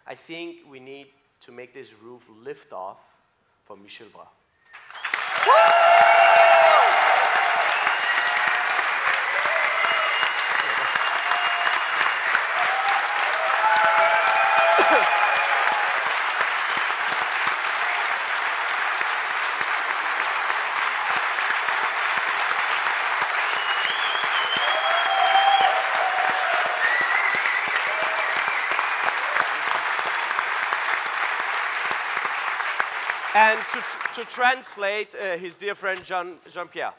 I think we need to make this roof lift off for Michel Bras. And to translate, his dear friend Jean-Pierre.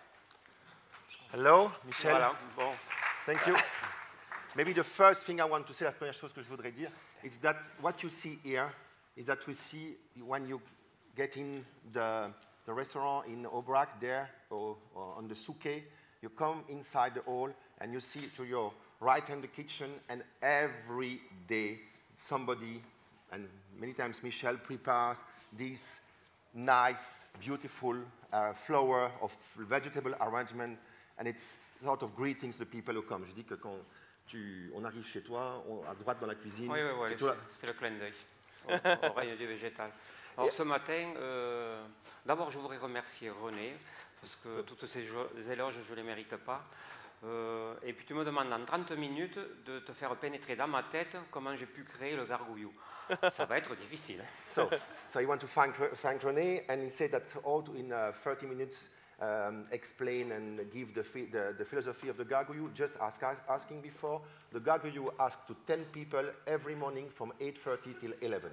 Hello, Michel. Voilà. Bon. Thank you. Maybe the first thing I want to say, la première chose que je voudrais dire, is that what you see here is that we see when you get in the restaurant in Aubrac there, or on the Souquet, you come inside the hall and you see to your right hand the kitchen, and every day somebody, and many times Michel, prepares this nice, beautiful flower of vegetable arrangement, and it's sort of greetings to people who come. Je dis que quand on arrive chez toi, à droite dans la cuisine, oui, c'est le clin d'œil au règne du végétal. Alors ce matin, d'abord je voudrais remercier René, parce que toutes ces éloges, je ne les mérite pas. Et puis tu me demandes en 30 minutes de te faire pénétrer dans ma tête comment j'ai pu créer le gargouillou. Ça va être difficile. So you want to thank René, and he said that all in 30 minutes explain and give the philosophy of the gargouillou. Just asking before, the gargouillou asked to 10 people every morning from 8:30 till 11.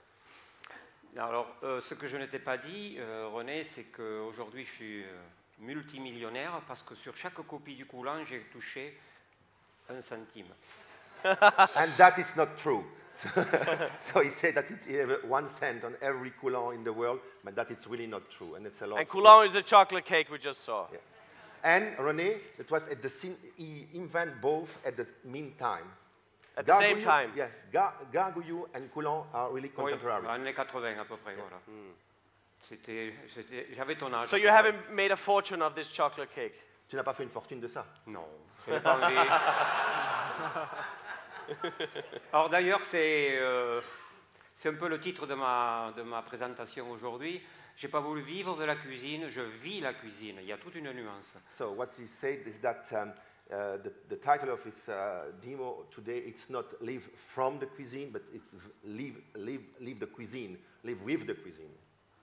Alors, ce que je ne t'ai pas dit, René, c'est qu'aujourd'hui je suis multimillionnaire parce que sur chaque copie du coulant, j'ai touché 1 centime. And that is not true. So he said that he have 1 cent on every coulant in the world, but that is really not true, and it's a lot. And coulant is a chocolate cake we just saw. Yeah. And René, it was at the he invented both at the meantime. At the same time. Yes, gargouillou and coulant are really contemporary. Oui, années 80 à peu près, yeah. Voilà. J'avais ton âge. So you haven't made a fortune of this chocolate cake? Tu n'as pas fait une fortune de ça? Non, je n'ai pas envie. Alors d'ailleurs, c'est un peu le titre de ma présentation aujourd'hui. Je n'ai pas voulu vivre de la cuisine, je vis la cuisine. Il y a toute une nuance. So what he said is that the title of his demo today, it's not live from the cuisine, but it's live the cuisine, live with the cuisine.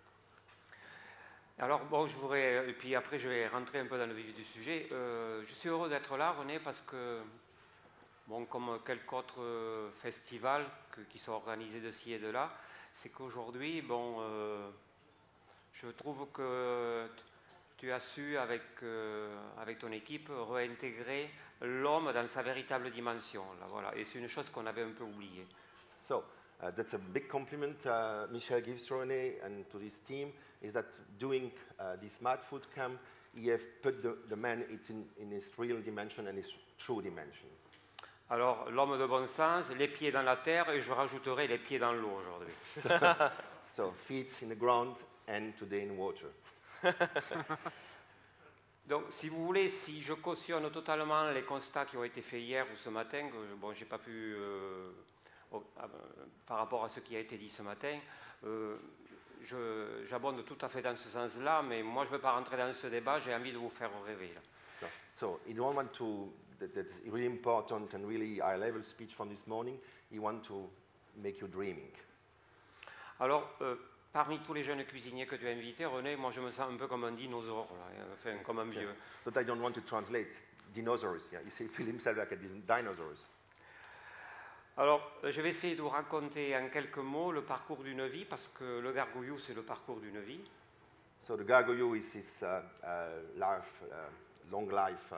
Alors bon, et puis après je vais rentrer un peu dans le vif du sujet. Je suis heureux d'être là, René, parce que bon, comme quelques autres festivals qui sont organisés de ci et de là, c'est qu'aujourd'hui, bon, je trouve que tu as su, avec ton équipe, réintégrer l'homme dans sa véritable dimension. Là, voilà. Et c'est une chose qu'on avait un peu oubliée. So, that's a big compliment Michel gives to René and to his team, is that doing this Mad Food Camp, he have put the man in his real dimension and his true dimension. Alors, l'homme de bon sens, les pieds dans la terre, et je rajouterai les pieds dans l'eau aujourd'hui. So, feet in the ground and today in water. Donc, si vous voulez, si je cautionne totalement les constats qui ont été faits hier ou ce matin, bon, j'ai pas pu, par rapport à ce qui a été dit ce matin, j'abonde tout à fait dans ce sens-là, mais moi je ne veux pas rentrer dans ce débat, j'ai envie de vous faire rêver. Là. So, he don't want to. That's really important and really high-level speech from this morning. He want to make you dreaming. Alors, parmi tous les jeunes cuisiniers que tu as invités, René, moi je me sens un peu comme un dinosaure, là, enfin, comme un vieux. But I don't want to translate dinosaurs. Yeah, he feels himself like a dinosaurs. Alors, je vais essayer de vous raconter en quelques mots le parcours d'une vie, parce que le gargouillou, c'est le parcours d'une vie. So the gargouillou is his life, long life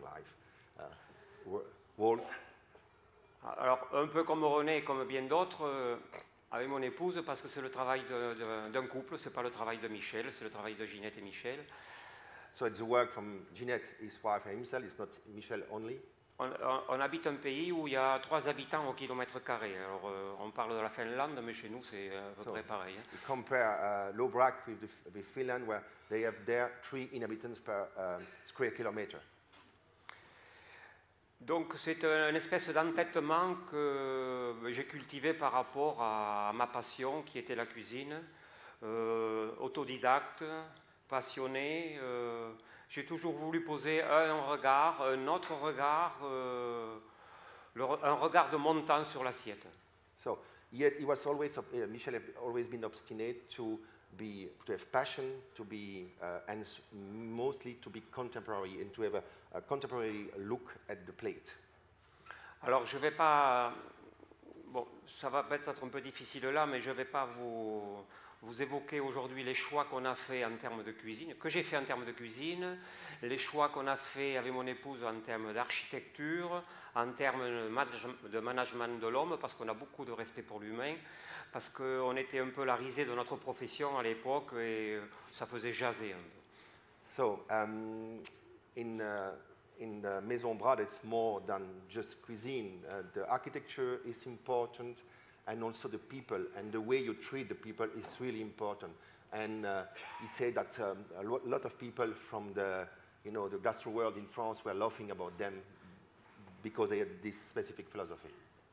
walk. Alors, un peu comme René et comme bien d'autres, avec mon épouse, parce que c'est le travail d'un couple, c'est pas le travail de Michel, c'est le travail de Ginette et Michel. So it's the work from Ginette, his wife, and himself. It's not Michel only. On habite un pays où il y a 3 habitants au kilomètre carré. Alors, on parle de la Finlande, mais chez nous, c'est à peu près pareil. Hein. You compare Aubrac with Finland, where they have there 3 inhabitants per square kilometer. Donc c'est une espèce d'entêtement que j'ai cultivé par rapport à ma passion qui était la cuisine, autodidacte, passionné. J'ai toujours voulu poser un regard, un autre regard, un regard de montant sur l'assiette. So, yet he was always, Michel had always been obstinate to have passion, and mostly to be contemporary and to have a contemporary look at the plate. Alors je ne vais pas, bon, ça va peut-être un peu difficile là, mais je ne vais pas vous évoquer aujourd'hui les choix qu'on a fait en termes de cuisine, que j'ai fait en termes de cuisine, les choix qu'on a fait avec mon épouse en termes d'architecture, en termes de management de l'homme, parce qu'on a beaucoup de respect pour l'humain, parce qu'on était un peu la risée de notre profession à l'époque et ça faisait jaser un peu. So, in the Maison Brad, it's more than just cuisine. The architecture is important, and also the people, and the way you treat the people is really important. And he said that a lot of people from the gastro world in France were laughing about them because they had this specific philosophy.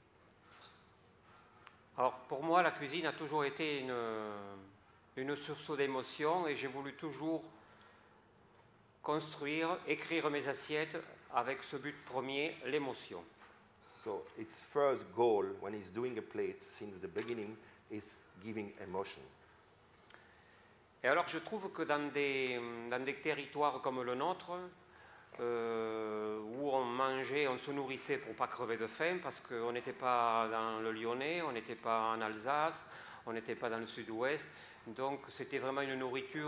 Alors pour moi, la cuisine a toujours été une source d'émotion et j'ai voulu toujours construire, écrire mes assiettes avec ce but premier, l'émotion. So its first goal when he's doing a plate since the beginning is giving emotion. Et alors je trouve que dans des territoires comme le nôtre, où on mangeait, on se nourrissait pour ne pas crever de faim, parce qu'on n'était pas dans le Lyonnais, on n'était pas en Alsace, on n'était pas dans le sud-ouest, donc c'était vraiment une nourriture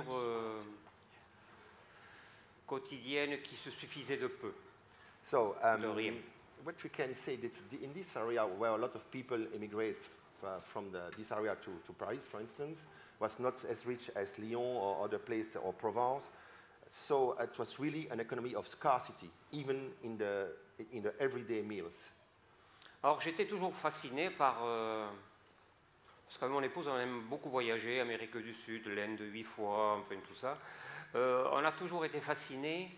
quotidienne qui se suffisait de peu. So, de rien. what we can say that in this area where a lot of people immigrate from this area to Paris, for instance, was not as rich as Lyon or other places or Provence. So it was really an economy of scarcity, even in the everyday meals. Alors j'étais toujours fasciné par... parce qu'avec mon épouse, on aime beaucoup voyager, Amérique du Sud, l'Inde 8 fois, enfin tout ça. On a toujours été fascinés.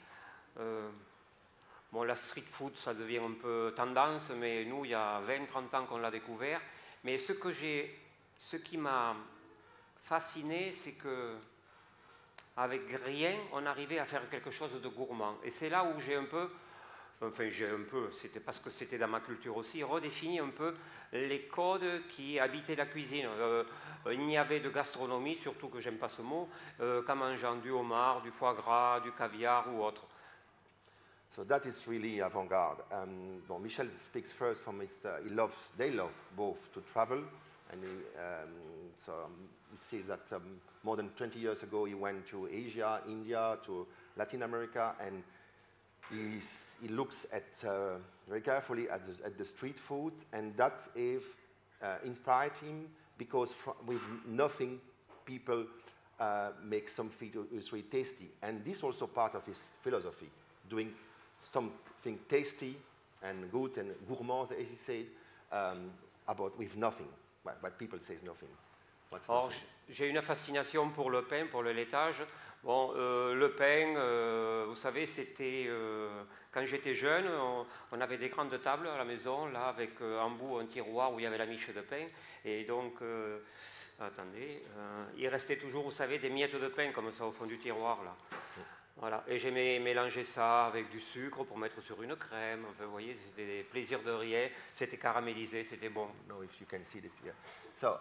Bon, la street food, ça devient un peu tendance, mais nous, il y a 20-30 ans qu'on l'a découvert. Mais ce qui m'a fasciné, c'est que avec rien, on arrivait à faire quelque chose de gourmand. Et c'est là où c'était parce que c'était dans ma culture aussi, redéfini un peu les codes qui habitaient la cuisine. Il n'y avait de gastronomie, surtout que j'aime pas ce mot, qu'en mangeant du homard, du foie gras, du caviar ou autre. So that is really avant-garde. Well, Michel speaks first from his, they love both to travel, and he says that more than 20 years ago he went to Asia, India, to Latin America, and he looks at very carefully at the street food, and that inspired him because with nothing people make something is really tasty, and this also part of his philosophy, doing something tasty and good and gourmand, as he said, about with nothing. But people say nothing. Or, j'ai une fascination pour le pain, pour le laitage. Bon, le pain, vous savez, c'était quand j'étais jeune, on avait des grandes tables à la maison, là, avec en bout un tiroir où il y avait la miche de pain, et donc, attendez, il restait toujours, vous savez, des miettes de pain comme ça au fond du tiroir, là. Voilà. Et j'aimais mélanger ça avec du sucre pour mettre sur une crème. Enfin, vous voyez, c'était des plaisirs de rien. C'était caramélisé, c'était bon. No, if you can see this here. So,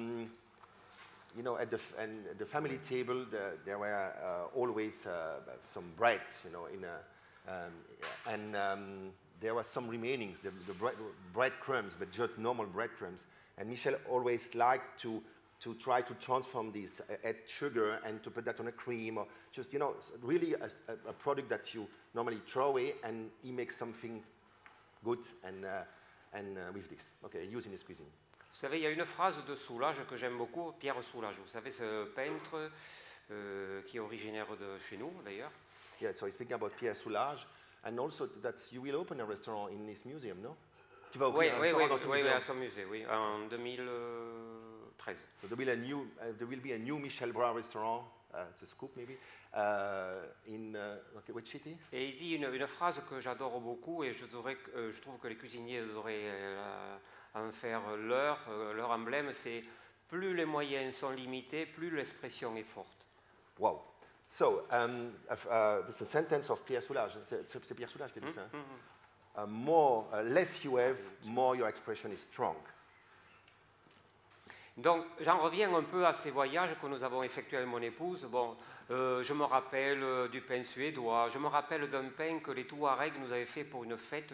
you know, at the family table, there were always some bread, you know, there were some remainings, the bread crumbs, but just normal bread crumbs. And Michel always liked to try to transform this, add sugar and to put that on a cream, or just, you know, really a product that you normally throw away, and he makes something good and with this, okay, using his cuisine. Vous savez, il y a une phrase de Soulages que j'aime beaucoup, Pierre Soulages. Vous savez, ce peintre qui est originaire de chez nous, d'ailleurs. Yeah, so he's speaking about Pierre Soulages, and also that you will open a restaurant in this museum, no? Tu vas ouvrir un restaurant dans ce oui, musée. à son musée, oui, en 2013. So there will be a new Michel Bras restaurant to scoop maybe. Okay, which city? Et il dit une phrase que j'adore beaucoup et je trouve que les cuisiniers devraient en faire leur emblème, c'est plus les moyens sont limités, plus l'expression est forte. Wow. So, this is a sentence of Pierre Soulages. C'est Pierre Soulages qui dit ça. Less you have, more your expression is strong. Donc, j'en reviens un peu à ces voyages que nous avons effectués avec mon épouse. Bon, je me rappelle du pain suédois, je me rappelle d'un pain que les Touaregs nous avaient fait pour une fête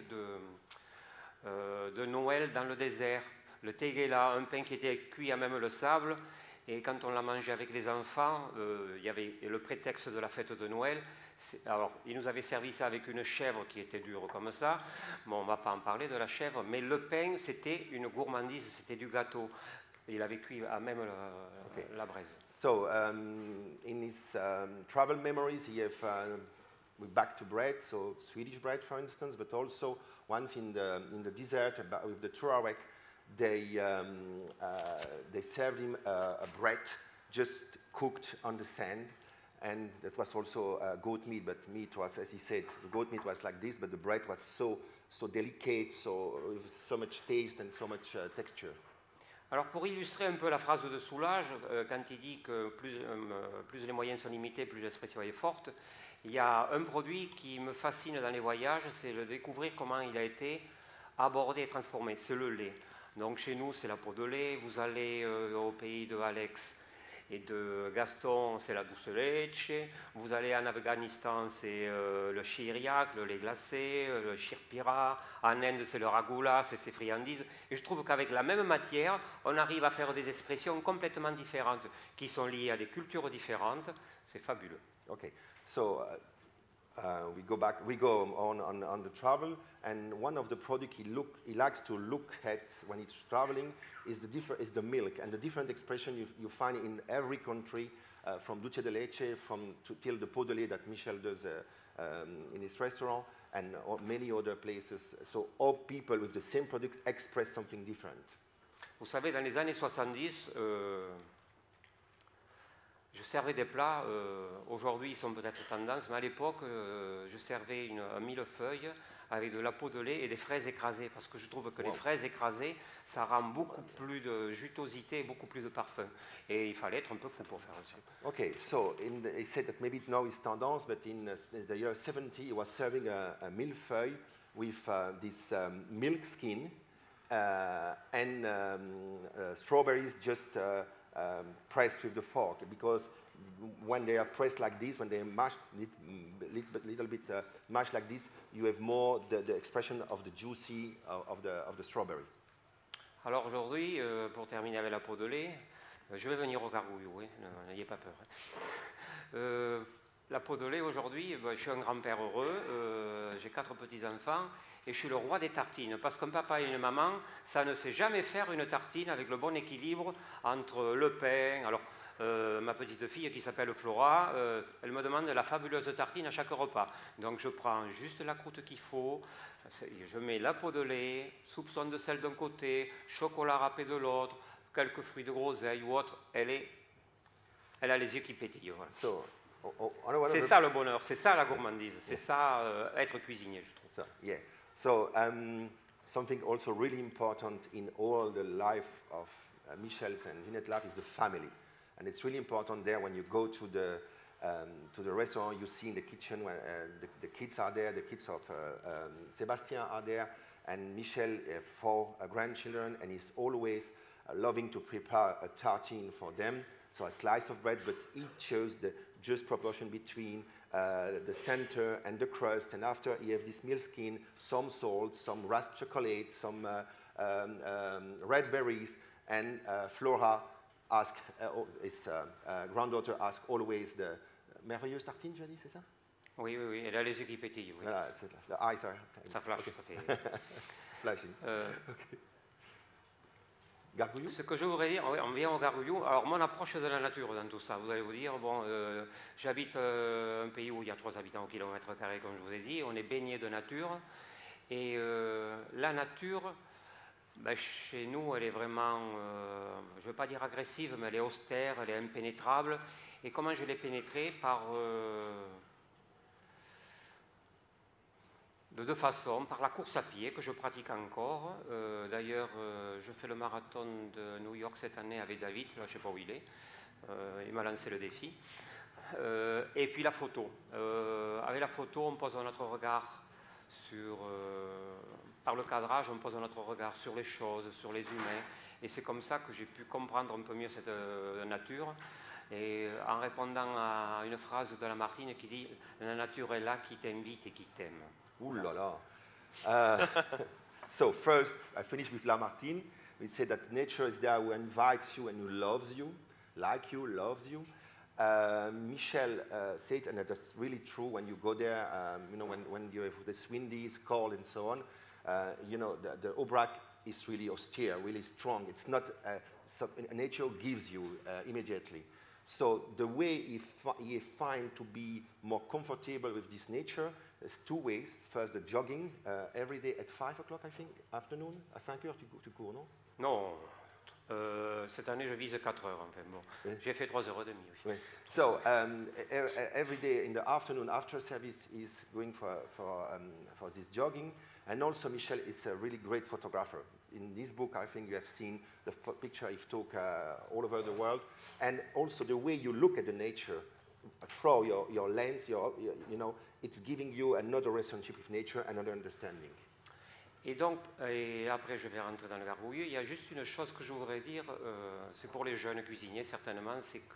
de Noël dans le désert. Le teguela, un pain qui était cuit à même le sable. Et quand on l'a mangé avec les enfants, il y avait le prétexte de la fête de Noël. Alors, ils nous avaient servi ça avec une chèvre qui était dure comme ça. Bon, on ne va pas en parler de la chèvre, mais le pain, c'était une gourmandise, c'était du gâteau. Il avait cuit à même la braise. So, in his travel memories, he have back to bread, so Swedish bread, for instance, but also once in the desert with the Tuareg, they served him a bread just cooked on the sand, and that was also goat meat. But meat was, as he said, the goat meat was like this, but the bread was so delicate, with so much taste and so much texture. Alors pour illustrer un peu la phrase de Soulages, quand il dit que plus les moyens sont limités, plus l'expression est forte, il y a un produit qui me fascine dans les voyages, c'est de découvrir comment il a été abordé et transformé, c'est le lait. Donc chez nous, c'est la peau de lait, vous allez au pays de Alex et de Gaston, c'est la douce leche, vous allez en Afghanistan, c'est le chiriac, le lait glacé, le shirpira, en Inde, c'est le ragoula, c'est ses friandises. Et je trouve qu'avec la même matière, on arrive à faire des expressions complètement différentes, qui sont liées à des cultures différentes. C'est fabuleux. Okay, so we go on the travel, and one of the products he likes to look at when he's traveling is the milk, and the different expression you find in every country, from dulce de leche till the pot de lait that Michel does in his restaurant, and many other places. So all people with the same product express something different. Vous savez, dans les années 70, je servais des plats, aujourd'hui ils sont peut-être tendance, mais à l'époque je servais un millefeuille avec de la peau de lait et des fraises écrasées, parce que je trouve que les fraises écrasées, ça rend beaucoup plus de jutosité, beaucoup plus de parfum. Et il fallait être un peu fou pour faire ça. Okay, so he said that maybe now it's tendance, but in the year 70 he was serving a millefeuille with this milk skin and strawberries just pressed with the fork, because when they are pressed like this, when they are mashed little bit mashed like this, you have more the expression of the juicy of the strawberry. Alors aujourd'hui, pour terminer avec la peau de lait, je vais venir au gargouillou, oui, n'ayez pas peur. La peau de lait aujourd'hui, je suis un grand-père heureux, j'ai 4 petits-enfants et je suis le roi des tartines, parce qu'un papa et une maman, ça ne sait jamais faire une tartine avec le bon équilibre entre le pain. Alors, ma petite fille qui s'appelle Flora, elle me demande la fabuleuse tartine à chaque repas. Donc je prends juste la croûte qu'il faut, je mets la peau de lait, soupçon de sel d'un côté, chocolat râpé de l'autre, quelques fruits de groseille ou autre. Elle a les yeux qui pétillent. Voilà. C'est ça le bonheur, c'est ça la gourmandise, c'est ça être cuisinier, je trouve. So something also really important in all the life of Michel's and Ginette life is the family. And it's really important there when you go to the restaurant, you see in the kitchen when the kids are there, the kids of Sébastien are there, and Michel have 4 grandchildren, and he's always loving to prepare a tartine for them, so a slice of bread, but he chose the just proportion between the center and the crust, and after you have this milk skin, some salt, some rasped chocolate, some red berries, and Flora his granddaughter asked always the merveilleuse tartine, tu as dit, c'est ça? Oui, elle a les yeux qui pétillent. Oui. The eyes are... Ça flash, okay. Ça fait... Flashing. Okay. Gargouillou? Ce que je voudrais dire, on vient au gargouillou. Alors, mon approche de la nature dans tout ça, vous allez vous dire, bon, j'habite un pays où il y a 3 habitants au kilomètre carré, comme je vous ai dit, on est baigné de nature, et la nature... Ben, chez nous, elle est vraiment, je ne veux pas dire agressive, mais elle est austère, elle est impénétrable. Et comment je l'ai pénétré? De deux façons, par la course à pied que je pratique encore. D'ailleurs, je fais le marathon de New York cette année avec David, là je ne sais pas où il est, il m'a lancé le défi. Et puis la photo. Avec la photo, on pose notre regard par le cadrage, on pose notre regard sur les choses, sur les humains. Et c'est comme ça que j'ai pu comprendre un peu mieux cette nature. Et en répondant à une phrase de Lamartine qui dit « La nature est là qui t'invite et qui t'aime ». Ooh la la. So first, I finish with Lamartine. We say that nature is there who invites you and who loves you, like you, loves you. Michel said, and that's really true when you go there, you know, when you have the windy, it's cold and so on, you know, the Aubrac is really austere, really strong. It's not, nature gives you immediately. So the way he find to be more comfortable with this nature, there's two ways. First, the jogging every day at 5 o'clock, I think, afternoon. À 5 heures, tu cours, non? Non, cette année je vise 4 heures. Enfin, bon. Oui. J'ai fait 3h30. Oui. Oui. So every day in the afternoon after service, he's going for this jogging. And also Michel is a really great photographer. In this book, I think you have seen the picture he took all over the world, and also the way you look at the nature through your lens. You know, it's giving you another relationship with nature, another understanding. Et donc, et après je vais rentrer dans le gargouilleux, il y a juste une chose que je voudrais dire, c'est pour les jeunes cuisiniers certainement, c'est que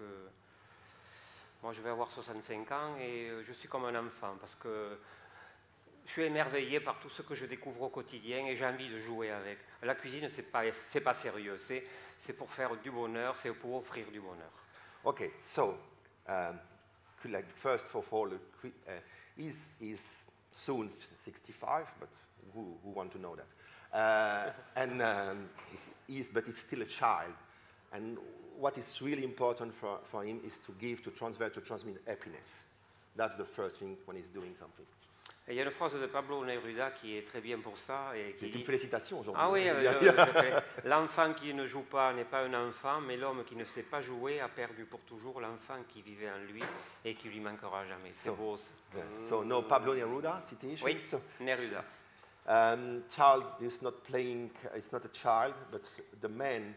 moi je vais avoir 65 ans et je suis comme un enfant parce que je suis émerveillé par tout ce que je découvre au quotidien et j'ai envie de jouer avec. La cuisine, c'est pas sérieux, c'est pour faire du bonheur, c'est pour offrir du bonheur. Okay, so like first of all, he's soon 65, but who want to know that? But he's still a child, and what is really important for him is to give, to transmit happiness. That's the first thing when he's doing something. Et il y a une phrase de Pablo Neruda qui est très bien pour ça. Et qui C'est dit, une félicitation aujourd'hui. Ah oui, l'enfant qui ne joue pas n'est pas un enfant, mais l'homme qui ne sait pas jouer a perdu pour toujours l'enfant qui vivait en lui et qui lui manquera jamais. C'est beau ça. Yeah. So no Pablo Neruda citation. Oui, So, Neruda. child is not playing, it's not a child, but the man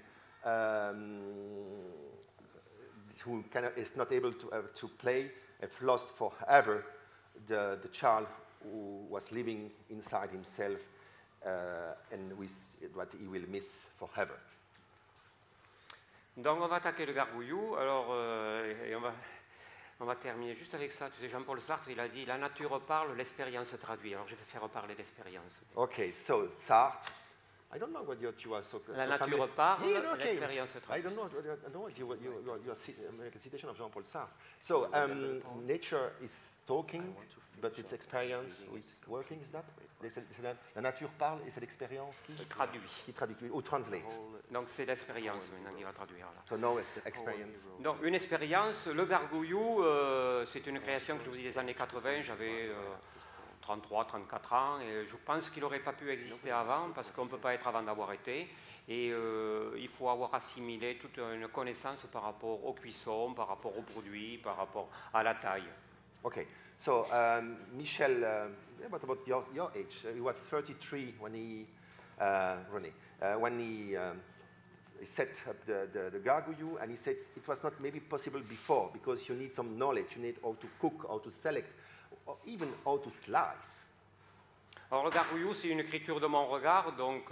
who is not able to play have lost forever the child who was living inside himself and with what he will miss forever. Donc on va attaquer le gargouillou. Alors, et on va terminer juste avec ça. Tu sais, Jean-Paul Sartre, il a dit « La nature parle, l'expérience traduit ». Alors je vais faire parler l'expérience. Okay, so Sartre, I don't know what you are so La so nature familiar. parle, Yeah, okay. l'expérience I traduit. don't know what you make a citation of Jean-Paul Sartre. So nature is talking, but its experience is working. Is that? La nature parle et c'est l'expérience qui traduit ou translate. Donc c'est l'expérience maintenant qui va traduire. Là. So now it's experience. Donc une expérience, le gargouillou, c'est une création que je vous dis des années 80, j'avais 33, 34 ans, et je pense qu'il n'aurait pas pu exister avant, parce qu'on ne peut pas être avant d'avoir été, et il faut avoir assimilé toute une connaissance par rapport aux cuissons, par rapport aux produits, par rapport à la taille. Okay, so Michel, what about your age? He was 33 when he, René, when he set up the gargouillou, and he said it was not maybe possible before because you need some knowledge, you need how to cook, how to select, or even how to slice. Alors le gargouillou, c'est une écriture de mon regard, donc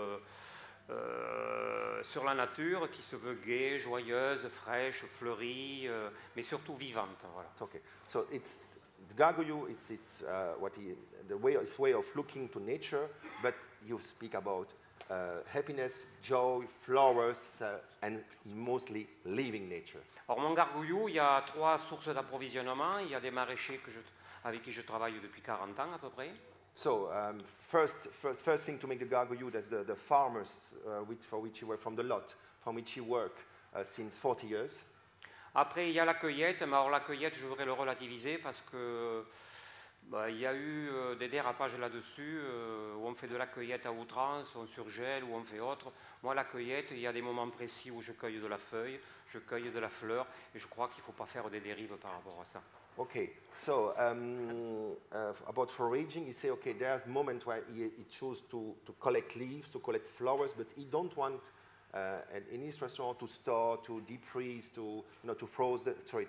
sur la nature qui se veut gaie, joyeuse, fraîche, fleurie, mais surtout vivante. Voilà. Okay, so it's the gargouillou. It's his way of looking to nature, but you speak about happiness, joy, flowers, and mostly living nature. Alors mon gargouillou, il y a 3 sources d'approvisionnement. Il y a des maraîchers avec qui je travaille depuis 40 ans à peu près. So first thing to make the gargouillou, that's the farmers for which you work, from the lot, from which you work since 40 years. Après, il y a la cueillette, mais alors la cueillette, je voudrais le relativiser parce que Bah, il y a eu des dérapages là-dessus, où on fait de la cueillette à outrance, on surgèle, ou on fait autre. Moi, la cueillette, il y a des moments précis où je cueille de la feuille, je cueille de la fleur, et je crois qu'il ne faut pas faire des dérives par rapport à ça. Okay, so about foraging, you say, okay, there's moment where he chose to collect leaves, to collect flowers, but he don't want in his restaurant to store, to deep freeze, to to froze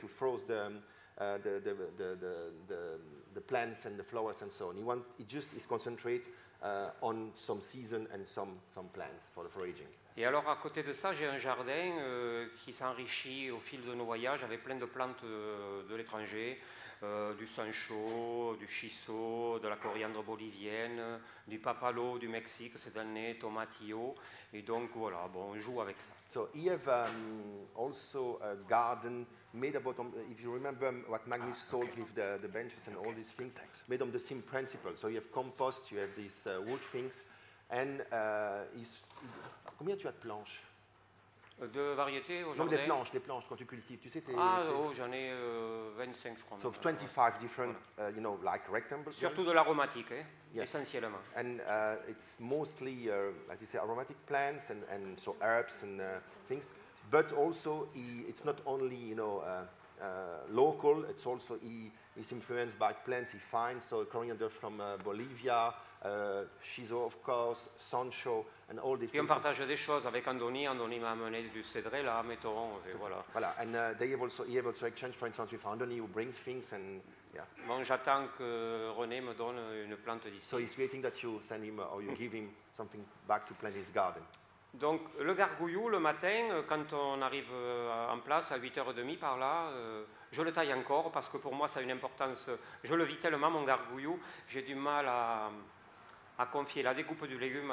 the plants and the flowers and so on. He just is concentrate on some season and some plants for the foraging. Et alors, à côté de ça, j'ai un jardin qui s'enrichit au fil de nos voyages avec plein de plantes de l'étranger, du sancho, du shiso, de la coriandre bolivienne, du papalo du Mexique cette année, tomatillo. Et donc, voilà, bon, on joue avec ça. So you have also a garden made about, if you remember what Magnus told with the benches and all these things, made on the same principle. So you have compost, you have these wood things, and combien tu as de planches? De variétés au Non, jardin? des planches quand tu cultives. Tu sais, Oh, j'en ai 25, je crois. So 25 different, like rectangles. Surtout de l'aromatique, hein, Yeah. essentiellement. And it's mostly, as you say, aromatic plants and so herbs and things. But also, it's not only local. It's also he's influenced by plants he finds. So coriander from Bolivia, shiso of course, sancho, and all these Puis on things. partage des choses avec Andoni. Andoni m'a amené du cédré là, mettons, et voilà. Voilà, and he have also exchange, for instance, with Andoni, who brings things, and yeah. Bon, j'attends que René me donne une plante d'ici. So he's waiting that you send him or you give him something back to plant his garden. Donc le gargouillou, le matin, quand on arrive en place à 8h30 par là, je le taille encore parce que pour moi ça a une importance. Je le vis tellement mon gargouillou, j'ai du mal à confier la découpe du légume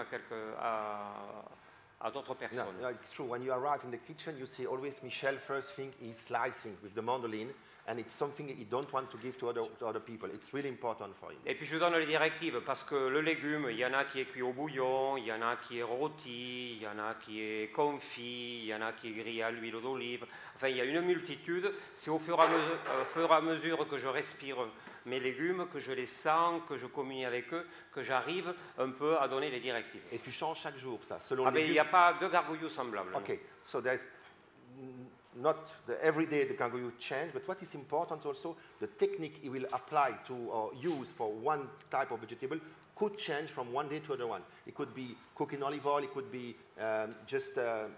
à d'autres personnes. Yeah, it's true. When you arrive in the kitchen, you see always Michel first thing is slicing with the mandolin, and it's something that you don't want to give to other people. It's really important for him. Et puis je donne les directives parce que le légume, il y en a qui est cuit au bouillon, il y en a qui est rôti, il y en a qui est confit, il y en a qui est grillé à l'huile d'olive. Enfin, il y a une multitude. C'est au fur et à mesure que je respire mes légumes, que je les sens, que je communie avec eux, que j'arrive un peu à donner les directives. Et tu changes chaque jour ça, selon Ah les ben, il n'y a pas de gargouillou semblable. non. Okay, so there's not the everyday the kangaroo change, but what is important also, the technique he will apply to or use for one type of vegetable could change from one day to another one. It could be cooking olive oil, it could be just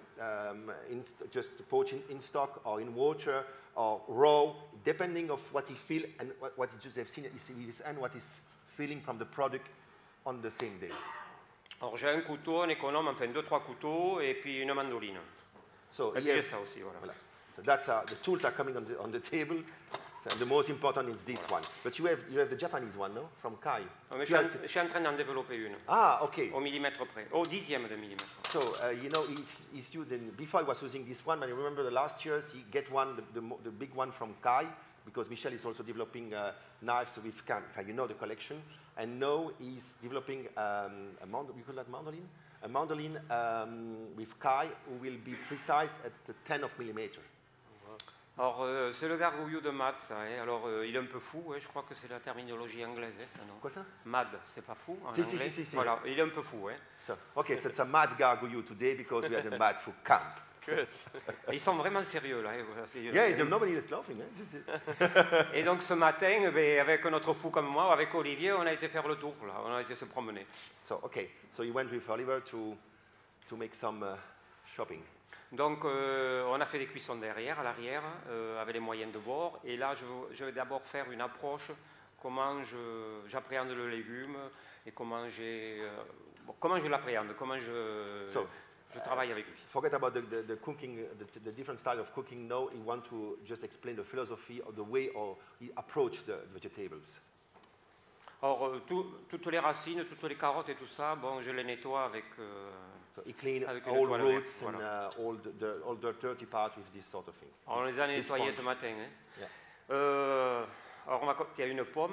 poaching in stock or in water or raw, depending of what he feel and what he just have seen and what he's feeling from the product on the same day. Alors j'ai un couteau, un économe, enfin 2-3 couteaux et puis une mandoline. So Et puis yeah, j'ai ça aussi, voilà. voilà. So that's the tools are coming on the table. So the most important is this one. But you have the Japanese one, no? From Kai. Mais Tu as- je suis en train d'en développer une, Ah, okay. au millimètre près, au dixième de millimètre. So he's using, before he was using this one, but I remember the last years he get one, the big one from Kai, because Michel is also developing knives with the collection, and now he's developing we call that mandolin? A mandolin with Kai who will be precise at the 10 of millimeter. Alors c'est le gargouillou de Mad, ça, hein. Alors il est un peu fou, hein. Je crois que c'est la terminologie anglaise, hein, ça, non? Quoi ça? Mad, c'est pas fou en Si, anglais? si. Voilà, il est un peu fou, hein. So, okay, so it's a mad gargoyle today because we had a mad food camp. Et ils sont vraiment sérieux là. Hein. Yeah, nobody is laughing. Eh? Et donc ce matin, ben, avec notre fou comme moi, avec Olivier, on a été faire le tour là, on a été se promener. So okay, so you went with Oliver to make some shopping. Donc on a fait des cuissons derrière, à l'arrière, avec les moyens de bord. Et là, je vais d'abord faire une approche, comment j'appréhende le légume et comment je l'appréhende, comment je travaille avec lui. Forget about the cooking, the different style of cooking. Now, you want to just explain the philosophy or the way or you approach the vegetables. Or, toutes les racines, toutes les carottes et tout ça, bon, je les nettoie avec... So you clean avec une all toile roots verte, and voilà. all the dirty part with this sort of thing. Alors, on les a This nettoyés sponge. ce matin. Hein. Yeah. Alors, il y a une pomme.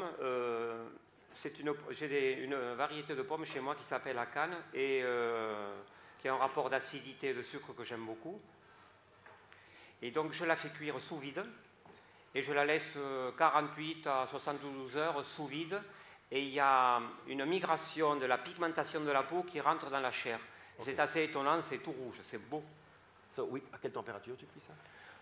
J'ai une variété de pommes chez moi qui s'appelle la canne et qui a un rapport d'acidité et de sucre que j'aime beaucoup. Et donc, je la fais cuire sous vide. et je la laisse 48 à 72 heures sous vide. Et il y a une migration de la pigmentation de la peau qui rentre dans la chair. C'est assez étonnant, c'est tout rouge, c'est beau. So, oui, à quelle température tu cuis ça?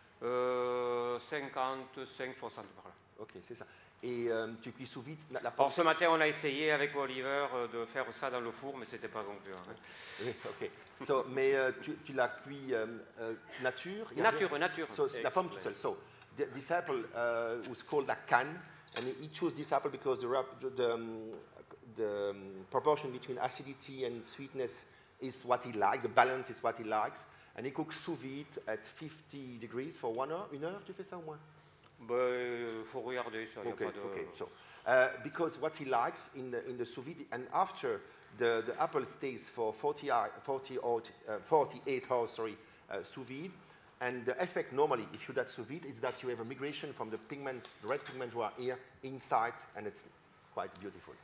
55, 60 par là. Ok, c'est ça. Et tu cuis sous vide la Alors pomme. ce matin, on a essayé avec Oliver de faire ça dans le four, mais c'était pas concluant. Hein. Oui, ok. So, mais tu la cuis nature? Il y a rien? Nature. So, la pomme toute seule. So, this apple was called a can, and he chose this apple because the proportion between acidity and sweetness is what he likes, the balance is what he likes, and he cooks sous vide at 50 degrees for 1 heure. 1 heure, tu fais ça au moins? Il faut regarder ça. Okay, y a pas de... okay. So, because what he likes in the sous vide, and after the apple stays for 48 hours, sous vide, and the effect normally, if you do that sous vide, is that you have a migration from the pigment, the red pigment who are here inside, and it's quite beautiful.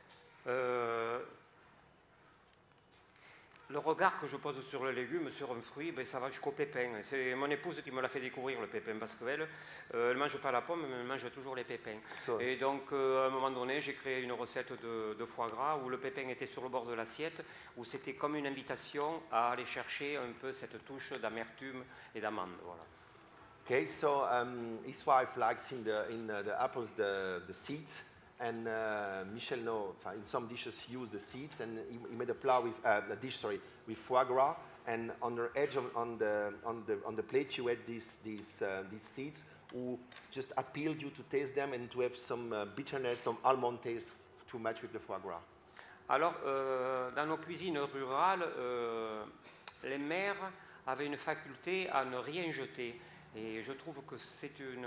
Le regard que je pose sur le légume, sur un fruit, ben, ça va jusqu'au pépin. C'est mon épouse qui me l'a fait découvrir, le pépin, parce qu'elle ne mange pas la pomme, mais elle mange toujours les pépins. So, Et donc, à un moment donné, j'ai créé une recette de foie gras où le pépin était sur le bord de l'assiette, où c'était comme une invitation à aller chercher un peu cette touche d'amertume et d'amande. Voilà. okay, so his wife likes in the apples the seeds, and Michel know in some dishes use the seeds, and he made a plow with a dish, with foie gras, and on the edge on the plate you had these seeds, who just appealed you to taste them and to have some bitterness, some almond taste to match with the foie gras. Alors, dans nos cuisines rurales, les mères avaient une faculté à ne rien jeter. Et je trouve que c'est une...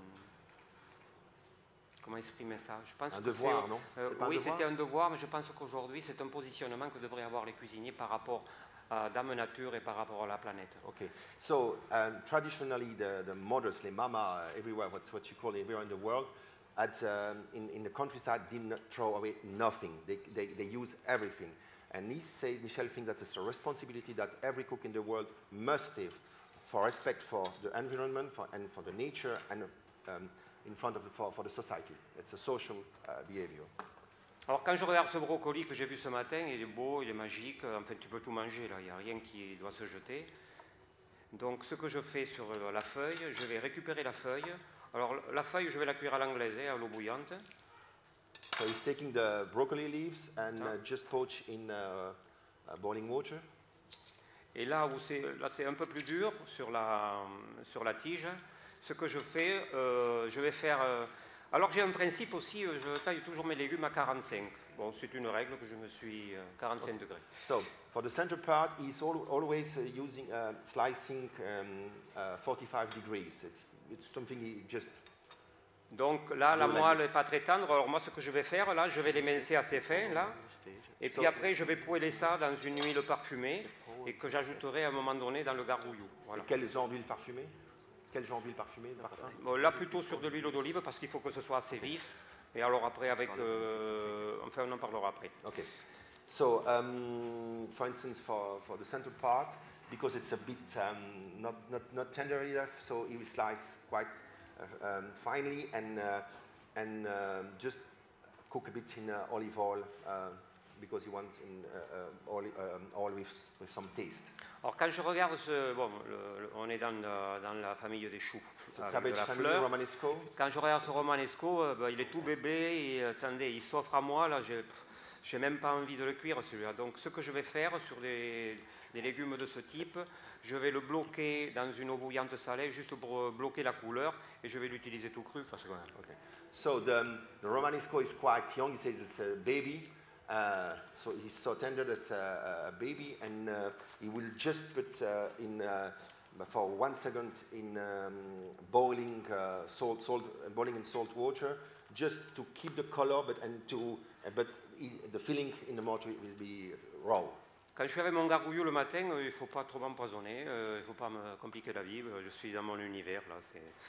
Comment exprimer ça? Je pense Un que devoir, non? C'est pas un oui, devoir? c'était un devoir, mais je pense qu'aujourd'hui, c'est un positionnement que devraient avoir les cuisiniers par rapport à Dame Nature et par rapport à la planète. Okay, so traditionally the mothers, les mamas, everywhere, what you call everywhere in the world, in the countryside did not throw away nothing. They use everything. And Michel thinks that it's a responsibility that every cook in the world must have for respect for the environment and for the nature and in front of for the society. It's a social behavior. Alors quand je regarde ce brocoli que j'ai vu ce matin, il est beau, il est magique, enfin tu peux tout manger là, il n'y a rien qui doit se jeter. Donc ce que je fais sur la feuille, je vais récupérer la feuille. Alors la feuille, je vais la cuire à l'anglaise, à l'eau bouillante. So he's taking the broccoli leaves and just poach in boiling water. Et là où c'est un peu plus dur sur la tige, ce que je fais, je vais faire... alors j'ai un principe aussi, je taille toujours mes légumes à 45. Bon, c'est une règle que je me suis... 45 degrés. So for the center part, he's always slicing 45 degrees. It's something he just... Donc là, la moelle n'est pas très tendre. Alors moi, ce que je vais faire, là, je vais l'émincer assez fin, là. Et puis après, je vais poêler ça dans une huile parfumée et que j'ajouterai à un moment donné dans le gargouillou. Voilà. Quel genre d'huile parfumée? Quel genre d'huile parfumée, de parfum? Bon, là, plutôt sur de l'huile d'olive parce qu'il faut que ce soit assez vif. Et alors après, avec... enfin, on en parlera après. Okay. So, for instance, for the center part, because it's a bit not tender enough, so he will slice quite finely and just cook a bit in olive oil because he wants oil with some taste. Alors quand je regarde bon, on est dans la famille des choux, avec Cabbage de la family, fleur. Romanesco. Quand je regarde ce romanesco, il est tout bébé et attendez, il s'offre à moi, là, j'ai même pas envie de le cuire celui-là. Donc ce que je vais faire sur des légumes de ce type, je vais le bloquer dans une eau bouillante salée, juste pour bloquer la couleur, et je vais l'utiliser tout cru. Parce que, Okay. So the Romanesco is quite young. He says it's a baby. So he's so tender that's a baby, and he will just put for 1 second in boiling boiling in salt water, just to keep the color, but the filling in the mouth will be raw. Quand je fais avec mon gargouillou le matin, il ne faut pas trop m'empoisonner, il ne faut pas me compliquer la vie, je suis dans mon univers là.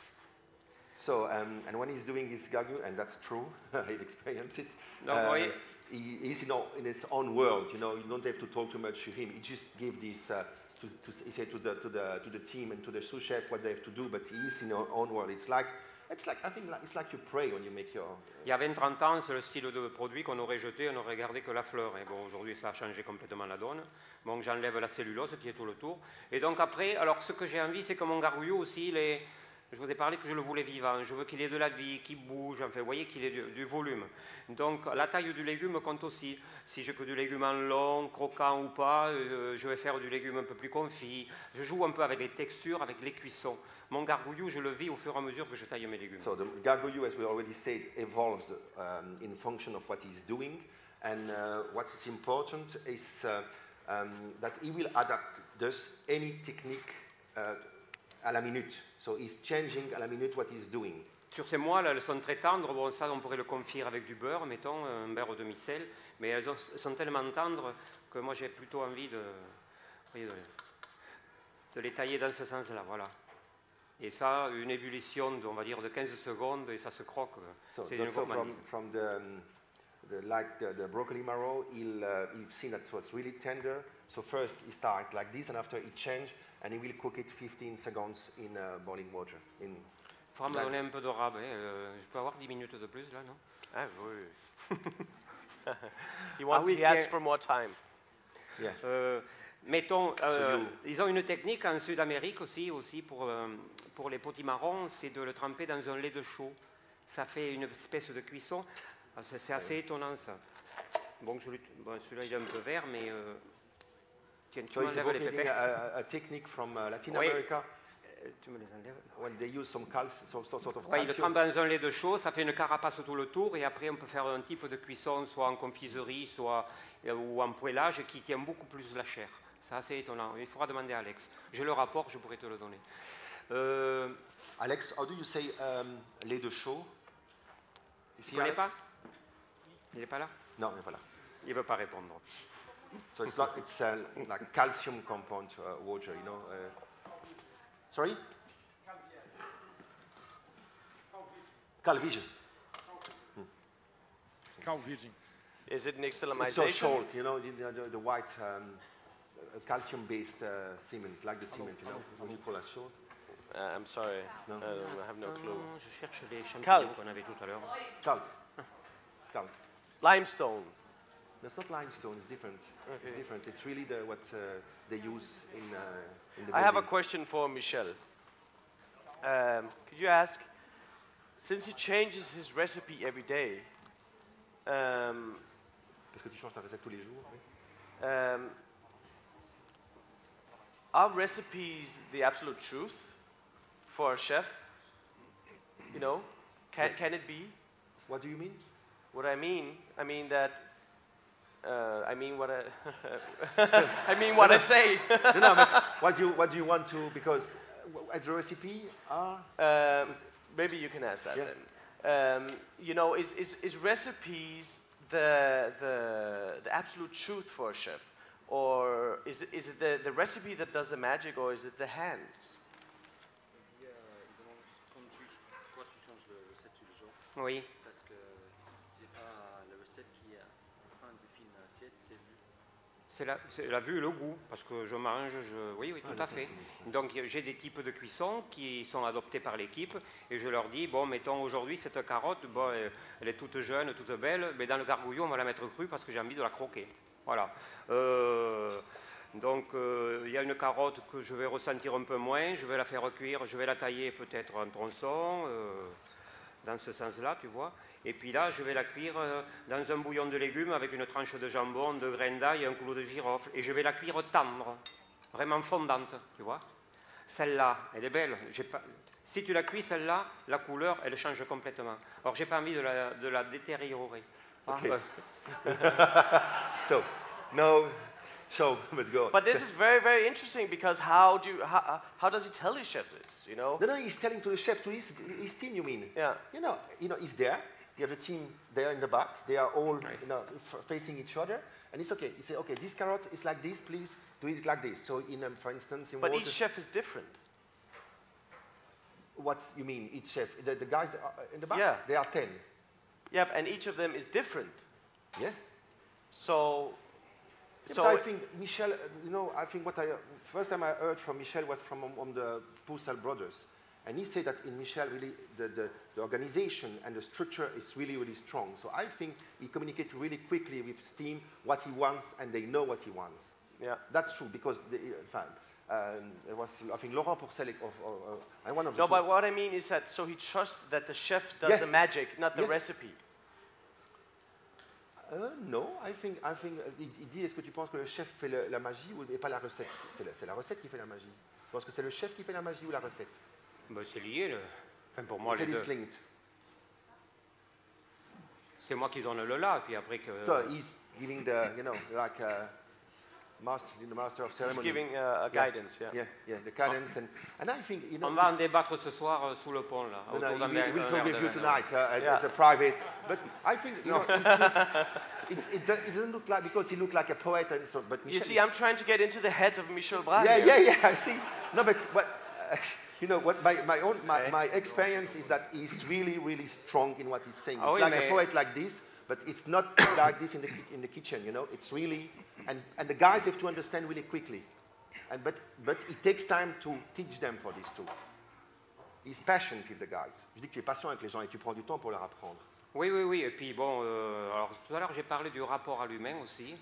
So, and when he's doing his gagu, and that's true, I've experienced it. Donc, he's in his own world. You know, you don't have to talk too much to him. He just gives this to the team and to the sous chef what they have to do. But he is in his own world. It's like It's like, I think it's like you pray when you make your... Il y a 20-30 ans, c'est le style de produit qu'on aurait jeté, on n'aurait gardé que la fleur. Et bon, aujourd'hui, ça a changé complètement la donne. Donc, j'enlève la cellulose qui est tout le tour. Et donc, après, alors, ce que j'ai envie, c'est que mon gargouillou aussi, je vous ai parlé que je le voulais vivant. Je veux qu'il ait de la vie, qu'il bouge, enfin, vous voyez, qu'il ait du volume. Donc, la taille du légume compte aussi. Si j'ai que du légume en long, croquant ou pas, je vais faire du légume un peu plus confit. Je joue un peu avec les textures, avec les cuissons. Mon gargouillou, je le vis au fur et à mesure que je taille mes légumes. So the gargouillou, as we already said, evolves in function of what he's doing. And what is important is that he will adapt thus any technique à la minute. So he's changing à la minute what he's doing. Sur ces moelles, elles sont très tendres. Bon, ça, on pourrait le confire avec du beurre, mettons, un beurre demi-sel. Mais elles sont tellement tendres que moi, j'ai plutôt envie de les tailler dans ce sens-là, voilà. Et ça, une ébullition, on va dire, de 15 secondes, et ça se croque. So, C'est une gourmandise. from the broccoli marrow, he'll see that it was really tender. So first he starts like this, and after he change, and he will cook it 15 seconds in boiling water. Il faudra me donner un peu de rab. Je peux avoir 10 minutes de plus, là, non? Ah oui. He asks for more time. Yeah. Mettons, ils ont une technique en Sud-Amérique aussi pour les potimarrons, c'est de le tremper dans un lait de chaux. Ça fait une espèce de cuisson. C'est assez étonnant, ça. Bon, celui-là, il est un peu vert, mais... Tiens, tu So he's m'enlèves les evocating pépins. a technique from Latin Oui. America Tu me les enlèves. when they use some sort of Oui, il le calcium. trempe dans un lait de chaux, ça fait une carapace tout le tour, et après on peut faire un type de cuisson, soit en confiserie, soit ou en poêlage, qui tient beaucoup plus la chair. C'est assez étonnant. Il faudra demander à Alex. J'ai le rapport, je pourrais te le donner. Alex, how do you say lait de chaux? Tu ne connais pas? Il n'est pas là? Non, il n'est pas là. Il ne veut pas répondre. So it's like calcium compound water, you know. Sorry? Calvision. Cow virgin. Is it It's so nixtamalization? short, you know, the white calcium-based cement, like the cement, you know. What do you call that, short? I'm sorry. No. I have no clue. Je cherche les champignons Calque. qu'on avait tout à l'heure. Calc. Calc. Limestone. That's not limestone, it's different. Okay. It's different. It's really what they use in the I have a building. question for Michel. Could you ask, since he changes his recipe every day, Parce que tu changes ta recette tous les jours. Oui. are recipes the absolute truth for a chef? You know, can it be? What do you mean? What I mean that. I mean what I. I mean what I say. No, but what do you want to? Because as a recipe are. Maybe you can ask that Yeah. then. You know, is recipes the absolute truth for a chef, or is it the recipe that does the magic, or is it the hands? Comme toi, tu changes la recette tous les jours, Oui. parce que c'est pas la recette qui est en fin de fine assiette, c'est vu. C'est la vue et le goût, parce que je mange, oui, tout à fait. Donc j'ai des types de cuisson qui sont adoptés par l'équipe, et je leur dis, bon, mettons aujourd'hui cette carotte, bon, elle est toute jeune, toute belle, mais dans le gargouillon, on va la mettre crue parce que j'ai envie de la croquer. Voilà. Donc il y a une carotte que je vais ressentir un peu moins, je vais la faire cuire, je vais la tailler peut-être en tronçons, dans ce sens-là, tu vois. Et puis là, je vais la cuire dans un bouillon de légumes avec une tranche de jambon, de graines d'ail et un clou de girofle. Et je vais la cuire tendre, vraiment fondante, tu vois. Celle-là, elle est belle. Si tu la cuis, celle-là, la couleur, elle change complètement. Alors, j'ai pas envie de la détériorer. Okay. So, no, so let's go. But this is very, very interesting, because how does he tell his chef this? You know? No, he's telling to the chef, to his team, you mean? Yeah. You know, he's there. You have the team there in the back. They are all facing each other, and it's okay. He say, okay, this carrot is like this. Please do it like this. So, for instance, in But water, each chef is different. what you mean? Each chef, the guys that are in the back, Yeah. they are 10. Yeah, and each of them is different. Yeah. So. Yeah, but I think Michel, I think first time I heard from Michel was from the Poussal brothers, And he said that in Michel, really, the organization and the structure is really, really strong. So I think he communicates really quickly with his team what he wants, and they know what he wants. Yeah. That's true, because it was, I think, Laurent Pourcel, and one of the No, two. but what I mean is that so he trusts that the chef does Yeah. the magic, not the Yeah. recipe. Non, il dit, est-ce que tu penses que le chef fait la magie et pas la recette? C'est la recette qui fait la magie. Tu penses que c'est le chef qui fait la magie ou la recette? Ben, c'est lié. Enfin, pour moi, C'est les deux. linked. C'est moi qui donne le là, puis après que... So he's giving the, like the master of He's ceremony. giving a guidance, yeah. Yeah, the cadence. And I think, On va en débattre ce soir sous le pont, là. No, autour d'un he verre- will un talk verre with de you vin. tonight Yeah. as a private. But I think, it doesn't look like, because he looked like a poet and so, but You Michel see, is- I'm trying to get into the head of Michel Bras. yeah, here. I see. No, but what my experience is that he's really, really strong in what he's saying. Ah It's oui, like mais- a poet like this, but it's not like this in the kitchen, It's really, and the guys have to understand really quickly. But it takes time to teach them for this too. He's passionate with the guys. Je dis que tu es patient avec les gens et tu prends du temps pour leur apprendre. Oui. Et puis, bon, alors tout à l'heure, j'ai parlé du rapport à l'humain aussi.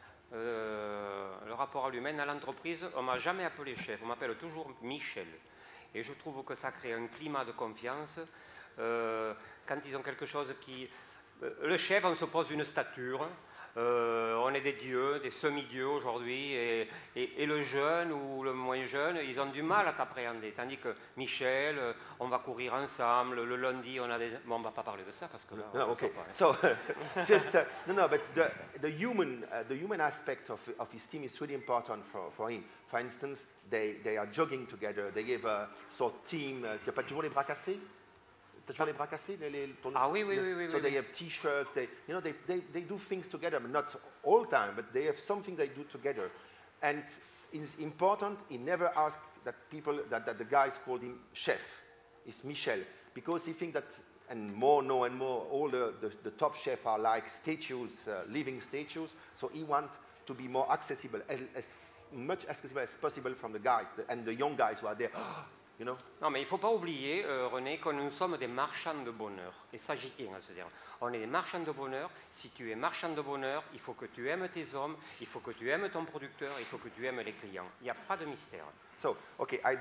Le rapport à l'humain, à l'entreprise, on ne m'a jamais appelé chef, on m'appelle toujours Michel. Et je trouve que ça crée un climat de confiance. Quand ils ont quelque chose qui... le chef, on se pose une stature. On est des dieux, des semi-dieux aujourd'hui, et le jeune ou le moins jeune, ils ont du mal à t'appréhender. Tandis que Michel, on va courir ensemble, le lundi, on a des... Bon, on ne va pas parler de ça parce que là... on No, se okay. voit pas, hein. So, just but the human aspect of his team is really important for him. For instance, they are jogging together. They have a sort of team. Tu n'as pas toujours les bras cassés? T'as toujours les bras cassés? Ah oui. So they have T-shirts. They do things together, but not all the time. But they have something they do together, and it's important. He never asks that the guys called him chef. It's Michel, because he thinks that, and more all the top chefs are like statues, living statues. So he wants to be more accessible, as much accessible as possible from the guys and the young guys who are there. Non, mais il ne faut pas oublier, René, que nous sommes des marchands de bonheur. Et ça, j'y tiens à se dire. On est des marchands de bonheur. Si tu es marchand de bonheur, il faut que tu aimes tes hommes, il faut que tu aimes ton producteur, il faut que tu aimes les clients. Il n'y a pas de mystère. So, okay, I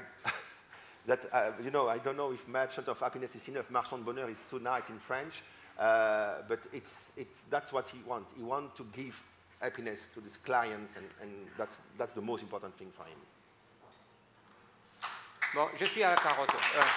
don't know if merchant of happiness is enough. Marchand de bonheur is so nice in French, but that's what he wants. He wants to give happiness to his clients, and that's the most important thing for him. Bon, je suis à la carotte.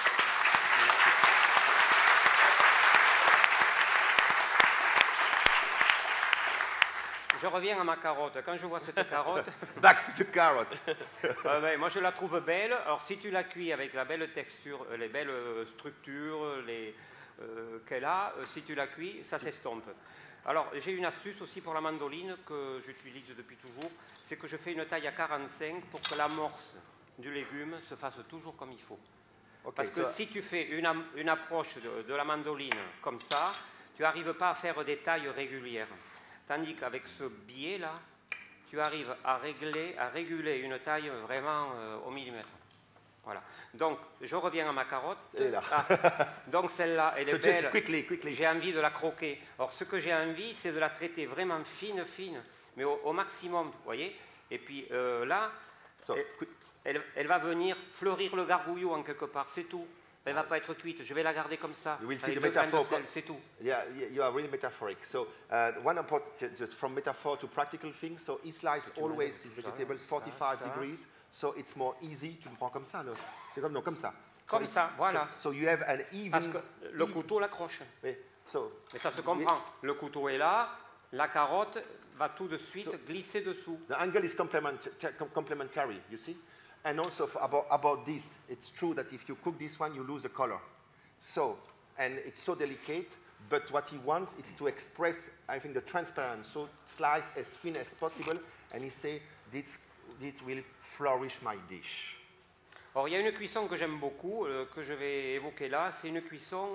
Je reviens à ma carotte. Quand je vois cette carotte, Back to the carrot. moi je la trouve belle. Alors si tu la cuis avec la belle texture, les belles structures qu'elle a, si tu la cuis, ça s'estompe. Alors j'ai une astuce aussi pour la mandoline que j'utilise depuis toujours, c'est que je fais une taille à 45 pour que l'amorce du légume se fasse toujours comme il faut. Okay, Parce que so, si tu fais une approche de la mandoline comme ça, tu n'arrives pas à faire des tailles régulières. Tandis qu'avec ce biais-là, tu arrives à réguler une taille vraiment au millimètre. Voilà. Donc, je reviens à ma carotte. Elle est là. Donc, celle-là, elle est so just belle. quickly. J'ai envie de la croquer. Alors, ce que j'ai envie, c'est de la traiter vraiment fine, mais au maximum, vous voyez. Et puis là, So, elle va venir fleurir le gargouillou en quelque part, c'est tout. Elle ne va pas être cuite, je vais la garder comme ça. You will see avec the 2 graines de metaphor. sel, c'est tout. Yeah, you are really metaphoric. So one important, just from metaphor to practical thing. So he slices always his vegetables 45 degrees. So it's more easy. Tu le prends comme ça, là. C'est comme ça. Comme ça, voilà. So you have an Parce even. que le couteau l'accroche. Oui, so, Mais ça se comprend. Le couteau est là, la carotte va tout de suite glisser dessous. the angle is complementary, you see? And also about this, it's true that if you cook this one, you lose the color. So, and it's so delicate, but what he wants is to express, I think, the transparent. So slice as thin as possible, and he say, it will flourish my dish. Alors il y a une cuisson que j'aime beaucoup, que je vais évoquer là, c'est une cuisson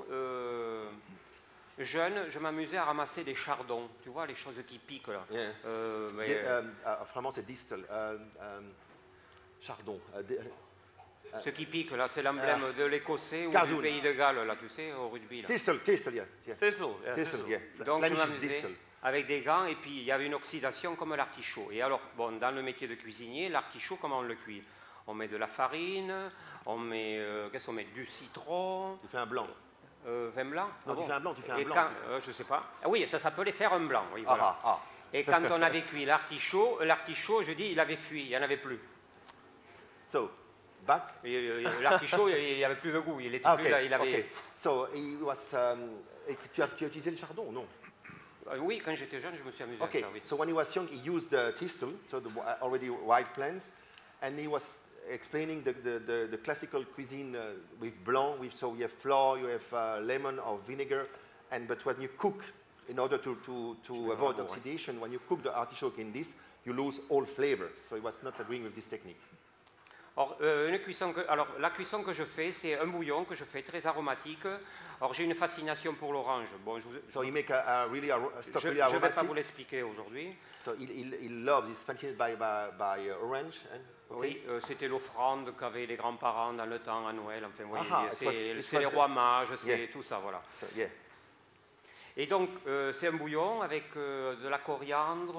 jeune, je m'amusais à ramasser des chardons, tu vois, les choses qui piquent là. Yeah. Mais, En flamand, c'est distel. Chardon. Ce qui pique, là, c'est l'emblème de l'Écossais ou Cardoon. du Pays de Galles, là, tu sais, au rugby. Là. Thistle, yeah. Thistle, yeah, Thistle, thistle. yeah. Donc, je Flemish is m'amusais thistle. avec des gants, et puis il y avait une oxydation comme l'artichaut. Et alors, bon, dans le métier de cuisinier, l'artichaut, comment on le cuit? On met de la farine, on met, qu'est-ce qu'on met? Du citron, Tu fais un blanc. vin blanc. Non, tu fais un blanc, tu fais un Et blanc. quand- je sais pas. Ah oui, ça s'appelait faire un blanc. Oui, voilà. Et quand on avait cuit l'artichaut, je dis, il avait fui, il n'y en avait plus. So, back. L'artichaut, il n'y avait plus de goût, il était plus là, il avait... okay. So, he was, et tu as utilisé le chardon, non? Oui, quand j'étais jeune, je me suis amusé Okay, à ça, oui. so when he was young, he used the thistle, so the already white plants, and he was explaining the classical cuisine with blanc, so you have flour, you have lemon or vinegar, but when you cook, in order to avoid oxidation, when you cook the artichoke in this, you lose all flavor. So he was not agreeing with this technique. Alors, la cuisson que je fais, c'est un bouillon que je fais très aromatique. Alors, j'ai une fascination pour l'orange. Bon, So he make a really stock je really ne vais pas aromatic. vous l'expliquer aujourd'hui. So he loves, he's fascinated by orange. Oui, c'était l'offrande qu'avaient les grands-parents dans le temps à Noël. Enfin, vous voyez, Aha, c'est les rois mages, c'est Yeah. tout ça, voilà. So, yeah. Et donc, c'est un bouillon avec de la coriandre,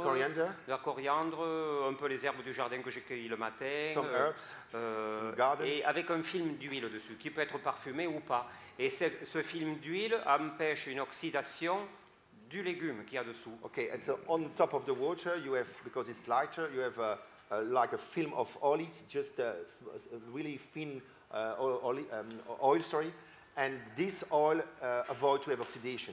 un peu les herbes du jardin que j'ai cueillies le matin, Some herbs, garden. et avec un film d'huile dessus, qui peut être parfumé ou pas. Et ce film d'huile empêche une oxydation du légume qu'il y a dessous. Okay, and so on top of the water, you have, because it's lighter, you have like a film of oil, just a really thin oil, sorry, and this oil avoid to have oxidation.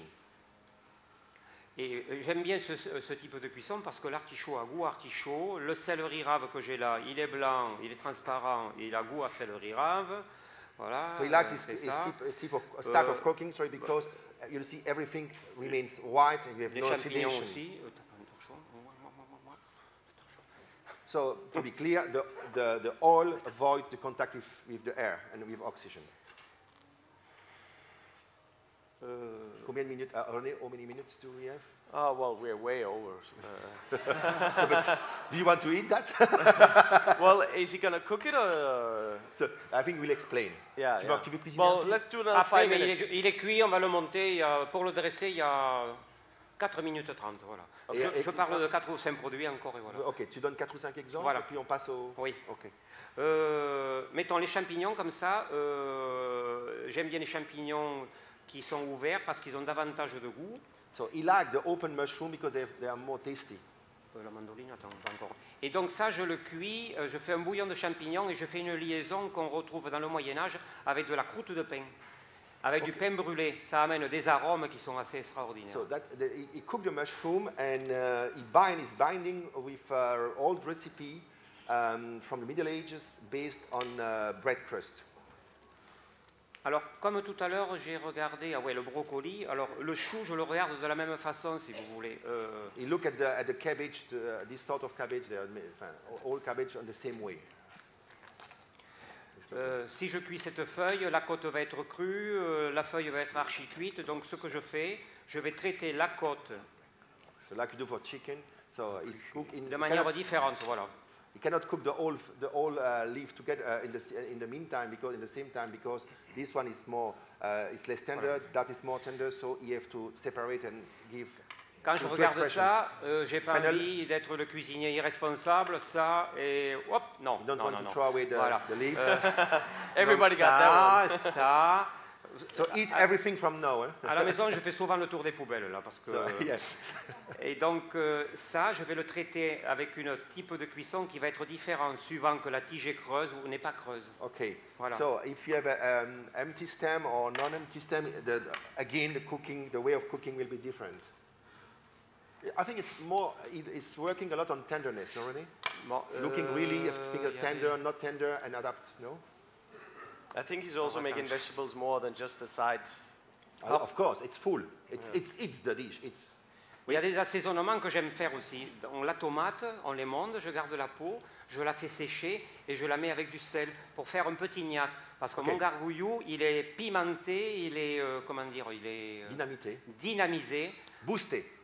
Et j'aime bien ce type de cuisson parce que l'artichaut a goût artichaut. Le céleri rave que j'ai là, il est blanc, il est transparent, et il a goût à céleri rave. Voilà. So he likes c'est his ça. style of cooking, sorry, because you see everything remains white and you have Les no champignons oxidation. aussi. T'as pas un torchon? So to be clear, the oil avoid the contact with the air and with oxygen. Combien de minutes, René, how many minutes do we have? Oh, well, we're way over. So, but do you want to eat that? Well, is he going to cook it or? So, I think we'll explain. Yeah, Tu yeah. veux- tu veux cuisiner Well, un peu? let's do another Après, 5 mais minutes. il est cuit, on va le monter. Pour le dresser, il y a 4 minutes 30. Voilà. Je parle de 4 ou 5 produits encore. Et voilà. Ok, tu donnes 4 ou 5 exemples Voilà. et puis on passe au... Oui. Ok. Mettons les champignons comme ça. J'aime bien les champignons qui sont ouverts parce qu'ils ont davantage de goût. So he liked the open mushroom because they are more tasty. La mandoline, attends, pas encore. Et donc ça, je le cuis, je fais un bouillon de champignons et je fais une liaison qu'on retrouve dans le Moyen-Âge avec de la croûte de pain, avec du pain brûlé. Ça amène des arômes qui sont assez extraordinaires. So he cooked the mushroom and he's binding with old recipe from the Middle Ages based on bread crust. Alors, comme tout à l'heure, j'ai regardé le brocoli. Alors, le chou, je le regarde de la même façon, si vous voulez. He looked at the cabbage, this sort of cabbage, they are all cabbage on the same way. Si je cuis cette feuille, la côte va être crue, la feuille va être archi-cuite. Donc, ce que je fais, je vais traiter la côte So like you do for chicken, so he's cooked in... de manière différente, voilà. You cannot cook the whole leaf together in the meantime because this one is more is less tender, that is more tender, so you have to separate and give. Quand je two regarde expressions. ça, j'ai pas Fennel. envie d'être le cuisinier irresponsable, ça et hop, non, You don't non, want non, to non. throw away Voilà. the leaf. Everybody Donc got that one. ça. So eat everything from now. À la maison, je fais souvent le tour des poubelles là, parce que. So, yes. Et donc ça, je vais le traiter avec un type de cuisson qui va être différent suivant que la tige est creuse ou n'est pas creuse. Okay. Voilà. So if you have an empty stem or non-empty stem, again the way of cooking will be different. I think it's working a lot on tenderness, no, René? Bon, Looking really if finger y a tender, not tender, and adapt, no? I think he's also making vegetables more than just the side. Of course, it's full. It's the dish. Il y a des assaisonnements que j'aime faire aussi. La tomate, on l'émonde, je garde la peau, je la fais sécher et je la mets avec du sel pour faire un petit gnac. Parce que mon gargouillou, il est pimenté, il est, il est dynamisé,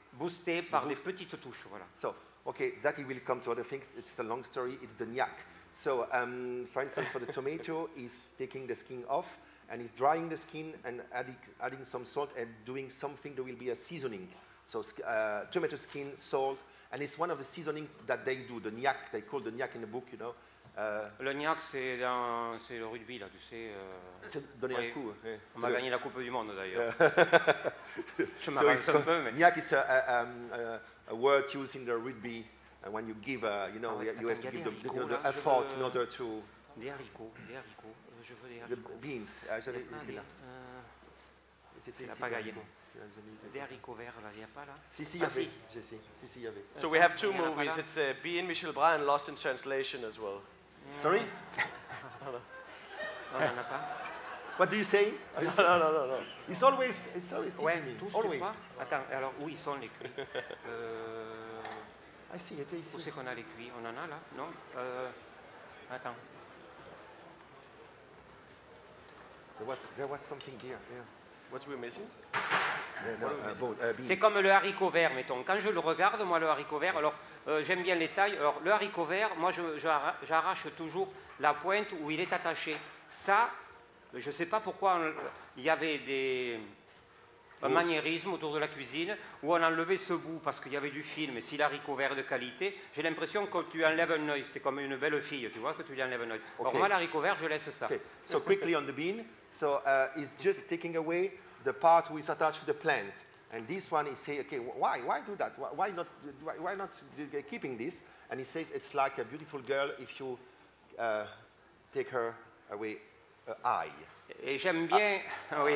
boosté par des petites touches. Voilà. So, okay, that he will come to other things. It's the long story. It's the gnac. So, for instance, for the tomato, he's taking the skin off and he's drying the skin and adding some salt and doing something that will be a seasoning. So, tomato skin, salt, and it's one of the seasoning that they do, the gnac, they call the gnac in the book, you know. Le gnac, c'est le rugby, là, tu sais. C'est donner oui. un coup. Ouais. On va gagner la Coupe du Monde, d'ailleurs. Je So m'avance un peu, mais... gnac is a word used in the rugby when you give, you know, Ah, you have to attends, give il y a des the haricots, là, effort je in veux- order to... Des haricots, je veux des The haricots. beans. J'avais Ah, écrit là. c'est C'était la ici, pagaille. haricots. Des haricots verts, là, il n'y a pas, là? Si, il y Ah, avait. si. Si, il y avait. So we have two Yeah, movies. voilà. It's Bee and Michel Bras and Lost in Translation as well. Sorry? Non, on n'en a pas. What do you say? No. It's always Ouais, teaching me. tous, tu Always. crois? Attends, alors, où ils sont les cuits Ah si, il était Où ici. c'est qu'on a les cuits? On en a, là? Non Attends. There was something there. Yeah. What's we missing? Beans. C'est comme le haricot vert, mettons. Quand je le regarde, moi, le haricot vert, alors j'aime bien les tailles. Alors, le haricot vert, moi, j'arrache toujours la pointe où il est attaché. Ça, je ne sais pas pourquoi il y avait un maniérisme autour de la cuisine où on enlevait ce bout parce qu'il y avait du film. Et si l'haricot vert est de qualité, j'ai l'impression que tu enlèves un œil. C'est comme une belle fille, tu vois, que tu lui enlèves un œil. Alors Okay. moi, l'haricot vert, je laisse ça. Okay, so quickly on the bean. So it's just taking away the part which is attached to the plant. And this one is saying, okay, why do that? Why not keeping this? And he says it's like a beautiful girl if you take her away eye. Et j'aime bien... Oui.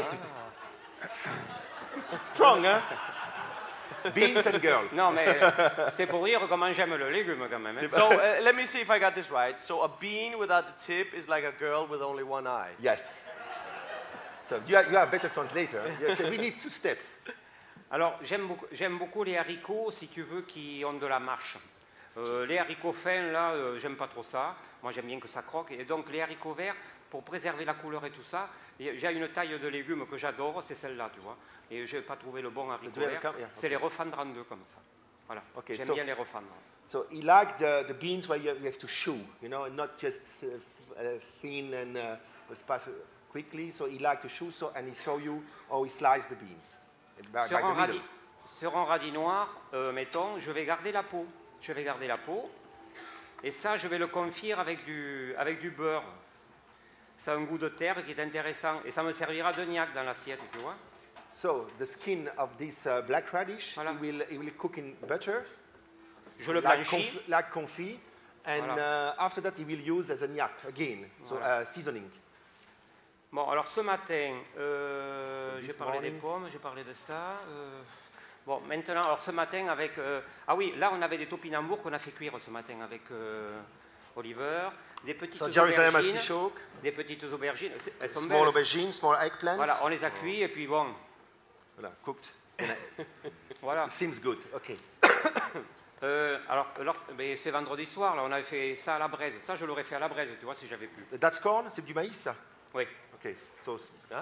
Strong, hein? Beans and girls. Non, mais c'est pour dire comment j'aime le légume quand même. Hein. So let me see if I got this right. So a bean without the tip is like a girl with only one eye. Yes. So you are a better translator. Yeah, so we need 2 steps. Alors, j'aime beaucoup les haricots, si tu veux, qui ont de la mâche. Les haricots fins, là, j'aime pas trop ça. Moi, j'aime bien que ça croque. Et donc, les haricots verts, pour préserver la couleur et tout ça, j'ai une taille de légumes que j'adore, c'est celle-là, tu vois. Et je n'ai pas trouvé le bon haricot vert. Yeah, C'est les refendre en deux, comme ça. Voilà. Okay, J'aime so- bien les refendre. So he liked the beans where you have to chew, you know, and not just thin and spice quickly. So he liked to chew, and he show you how he sliced the beans by Sur the un, middle. sur un radis noir, mettons, je vais garder la peau. Je vais garder la peau. Et ça, je vais le confire avec du beurre. Ça a un goût de terre qui est intéressant. Et ça me servira de gnac dans l'assiette, tu vois. So the skin of this black radish, Voilà. he will cook in butter, Je le like blanchis. confit, and Voilà. after that he will use as a gnac again, so Voilà. seasoning. Bon, alors ce matin, j'ai This parlé des morning. pommes, j'ai parlé de ça. Bon, maintenant, alors ce matin avec... ah oui, là on avait des topinambours qu'on a fait cuire ce matin avec Oliver. Des petites So Jerusalem aubergines. artichoke, Des petites aubergines. Elles sont small belles. aubergines, small eggplants. Voilà, on les a cuits et puis bon, Voilà, cooked. voilà. It seems good. Okay. Alors, mais c'est vendredi soir, là, on avait fait ça à la braise. Ça, je l'aurais fait à la braise, tu vois, si j'avais pu. That's corn, c'est du maïs ça? Oui. Okay, so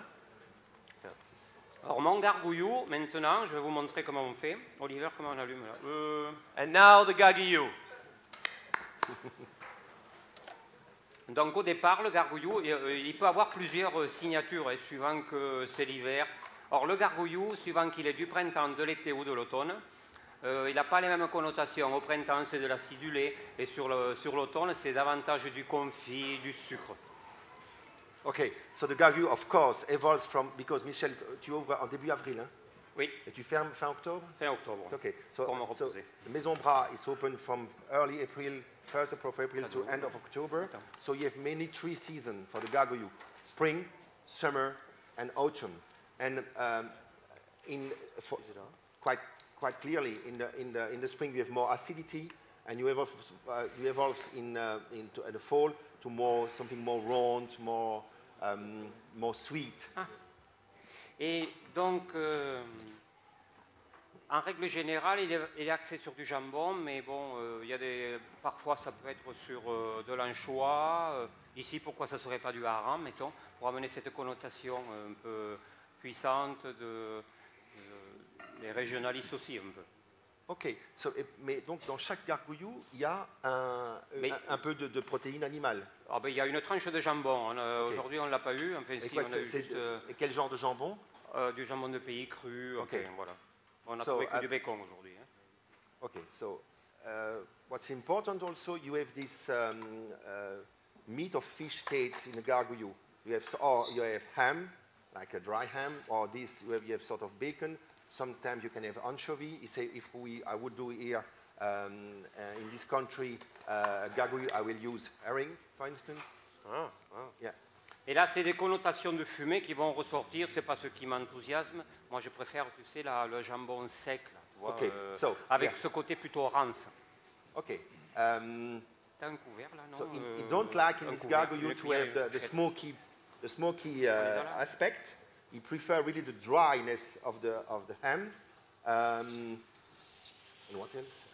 Alors, mon gargouillou, maintenant, je vais vous montrer comment on fait. Oliver, comment on allume là And now the gagiyou. Donc, au départ, le gargouillou, il peut avoir plusieurs signatures, hein, suivant que c'est l'hiver. Or, le gargouillou, suivant qu'il est du printemps, de l'été ou de l'automne, il n'a pas les mêmes connotations. Au printemps, c'est de l'acidulé, et sur l'automne, c'est davantage du confit, du sucre. Okay, so the gargouille, of course, evolves from, because Michel, tu ouvres en début avril, hein? Oui, Et tu fermes fin octobre? fin octobre. Okay, so, Pour me so reposer. the Maison Bras is open from early April, 1st of April to end of October. Attends. So you have mainly 3 seasons for the gargouille: spring, summer, and autumn. And quite clearly, in the spring, you have more acidity, and you evolve into the fall to something more round, more sweet. Et donc, en règle générale, il est axé sur du jambon, mais bon, parfois ça peut être sur de l'anchois. Ici, pourquoi ça ne serait pas du hareng, mettons, pour amener cette connotation un peu puissante des régionalistes aussi, un peu. Ok, mais donc dans chaque gargouillou, il y a Mais- un peu de protéines animales. Ah ben, il y a une tranche de jambon. Ok. Aujourd'hui, on ne l'a pas eu. Enfin, Et, si, quoi, on a eu juste et quel genre de jambon? du jambon de pays cru. Ok. Enfin, voilà. On a So, trouvé que du bacon aujourd'hui. Hein. Okay, so what's important also, you have this meat of fish steaks in the gargouillou. You have, or you have ham, like a dry ham, or this you have sort of bacon. Sometimes you can have anchovy. You say if I would do here in this country gargouillou, I will use herring, for instance. Ah, wow. Yeah. Et là, c'est des connotations de fumée qui vont ressortir. C'est pas ce qui m'enthousiasme. Moi, je préfère, tu sais, le jambon sec, là, tu vois, Ok, so, avec yeah. ce côté plutôt rance. Okay. T'as un couvert là, non So you don't like in un this couvert, gargouillou une to cuillère, have the une smoky, là. aspect. You prefer really the dryness of the ham. And what else?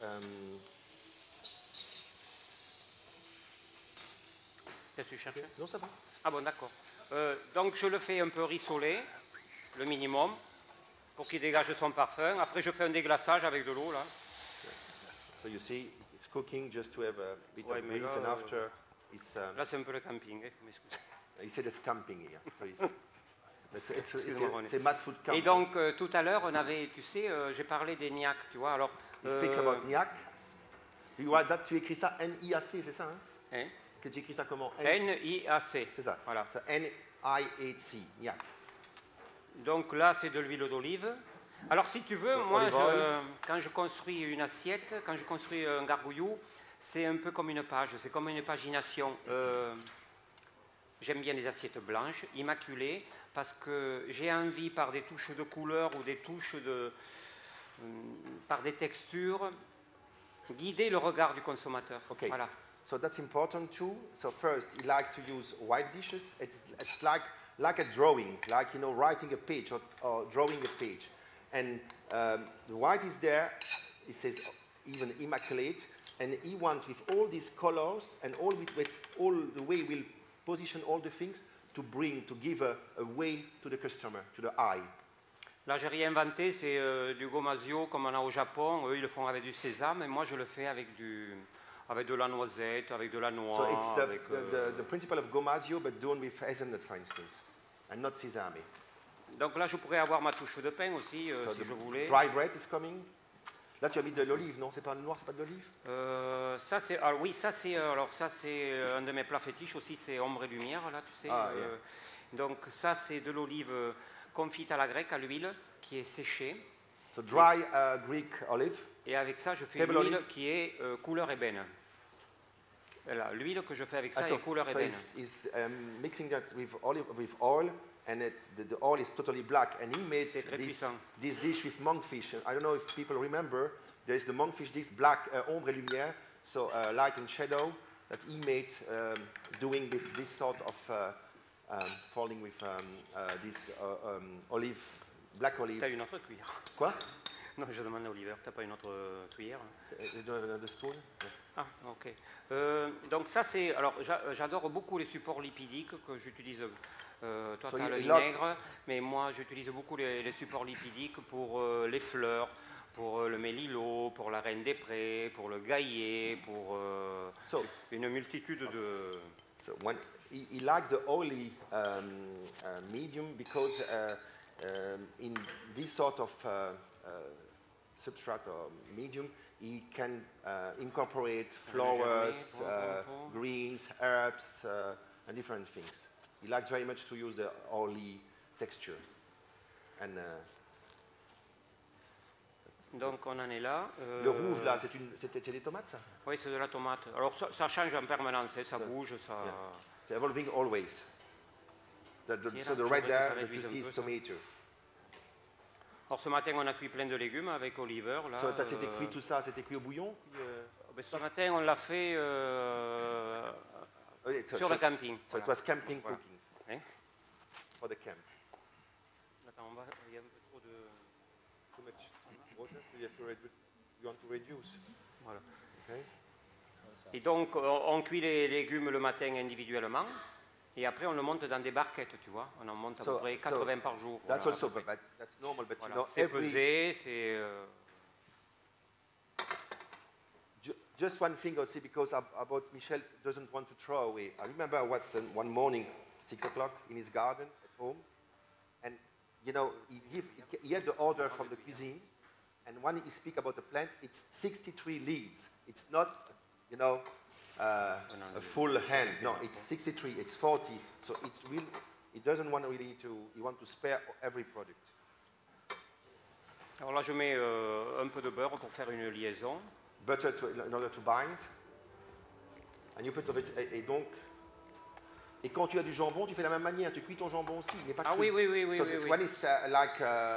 Qu'est-ce que tu cherchais? Non, ça va. Ah bon, d'accord. Donc je le fais un peu rissoler, le minimum, pour qu'il dégage son parfum. Après, je fais un déglaçage avec de l'eau là. So you see, it's cooking just to have a bit Ouais, of mais grease, là, and after it's. Là, c'est un peu le camping. M'excuse. He said it's camping here. So Excusez-moi, René. c'est mad food camp. Et donc tout à l'heure, on avait, tu sais, j'ai parlé des niaques, tu vois. Alors. He speaks about niac. You write that, tu écris ça N-I-A-C, c'est ça, hein? Hein? Que tu écris ça comment? N-I-A-C. C'est ça. Voilà. So N-I-A-C, niac. Donc là, c'est de l'huile d'olive. Alors, si tu veux, So, moi, olive oil. quand je construis une assiette, quand je construis un gargouillou, c'est un peu comme une page, c'est comme une imagination. J'aime bien les assiettes blanches, immaculées, parce que j'ai envie, par des touches de couleur ou des touches par des textures, guider le regard du consommateur. Okay. Voilà. So that's important too. So first, he likes to use white dishes. It's like a drawing, like writing a page or drawing a page. And the white is there. He says even immaculate, and he wants with all these colors and all the way we'll position all the things to give a way to the customer, to the eye. Là, j'ai rien inventé, c'est du gomasio comme on a au Japon. Eux, ils le font avec du sésame, et moi, je le fais avec de la noisette, avec de la noix. So it's avec, the principle of gomasio, but done with hazelnut, for instance, and not sesame. Donc là, je pourrais avoir ma touche de pain aussi, So si je voulais. dry bread is coming. Là, tu as mis de l'olive, non? C'est pas le noir, c'est pas de l'olive? Ça, c'est, alors oui, ça c'est un de mes plats fétiches aussi, c'est ombre et lumière, là, tu sais. Ah, yeah. Donc ça, c'est de l'olive confite à la grecque, à l'huile, qui est séchée. So dry Greek olive. Et avec ça, je fais Table l'huile olive. qui est couleur ébène. Voilà, l'huile que je fais avec ça so est couleur so ébène. he's mixing that with oil, and the oil is totally black. And he made C'est très puissant. this dish with monkfish. I don't know if people remember. There is the monkfish dish, black ombre et lumière, so light and shadow, that he made doing with this sort of falling with this olive, black olive. T'as une autre cuillère? Quoi? Non, je demande à Oliver, t'as pas une autre cuillère? You don't have another spoon? Ah, ok. Donc ça, c'est... Alors, j'adore beaucoup les supports lipidiques que j'utilise. Toi, So tu as le you like- vinaigre, mais moi, j'utilise beaucoup les supports lipidiques pour les fleurs, pour le mélilo, pour la reine des prés, pour le gaillet, pour So, une multitude de... So when he likes the oily medium because in this sort of substrate or medium, he can incorporate flowers, greens, herbs, and different things. He likes very much to use the oily texture. And Donc, on en est là. le rouge là, c'est des tomates ça? Oui, c'est de la tomate. Alors, ça change en permanence, hein, ça bouge, ça... Yeah. C'est evolving always. So the red j'aimerais que there ça that you réduise un see peu, is ça. tomato. Alors, ce matin, on a cuit plein de légumes avec Oliver. Là, So c'était cuit tout ça, c'était cuit au bouillon? Ben, ce matin, on l'a fait sur le camping. So it Voilà. was camping Voilà. cooking Hein? for the camp. Attends, il y a un peu trop de... Too much water, so you have to you want to reduce. Voilà. Okay. Et donc, on cuit les légumes le matin individuellement. Et après, on le monte dans des barquettes, tu vois. On en monte à peu près 80 par jour. That's voilà, also, à peu près. that's normal, but Voilà. you know, C'est pesé, c'est... just one thing I would say, because about Michel doesn't want to throw away. I remember I was one morning, 6 o'clock, in his garden at home, and you know, he had the order from the cuisine, and when he speak about the plant, it's 63 leaves. It's not, you know, a full hand. No, it's 63. It's 40. So it's real. He doesn't want really to. He wants to spare every product. Alors là, je mets un peu de beurre pour faire une liaison. Butter in order to bind. And you put et donc. Et quand tu as du jambon, tu fais la même manière. Tu cuis ton jambon aussi. Il n'est pas cru. Oui, oui, oui, oui. So oui, oui. when it's like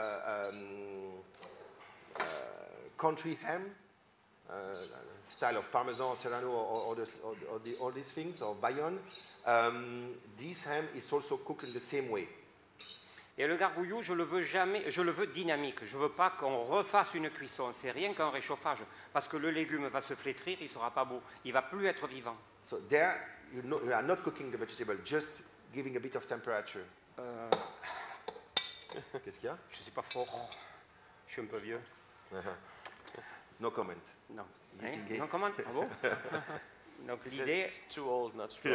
country ham, style of Parmesan, Serrano, or all these things, or Bayonne, this ham is also cooked in the same way. Et le gargouillou, je le veux dynamique. Je ne veux pas qu'on refasse une cuisson. C'est rien qu'un réchauffage. Parce que le légume va se flétrir, il ne sera pas beau. Il ne va plus être vivant. So there, you are not cooking the vegetable, just giving a bit of temperature. Qu'est-ce qu'il y a? Je ne suis pas fort. Je suis un peu vieux. No comment. Non. Yes, Hein? okay. Non, comment? Ah bon? Donc He l'idée... says too old, not strong.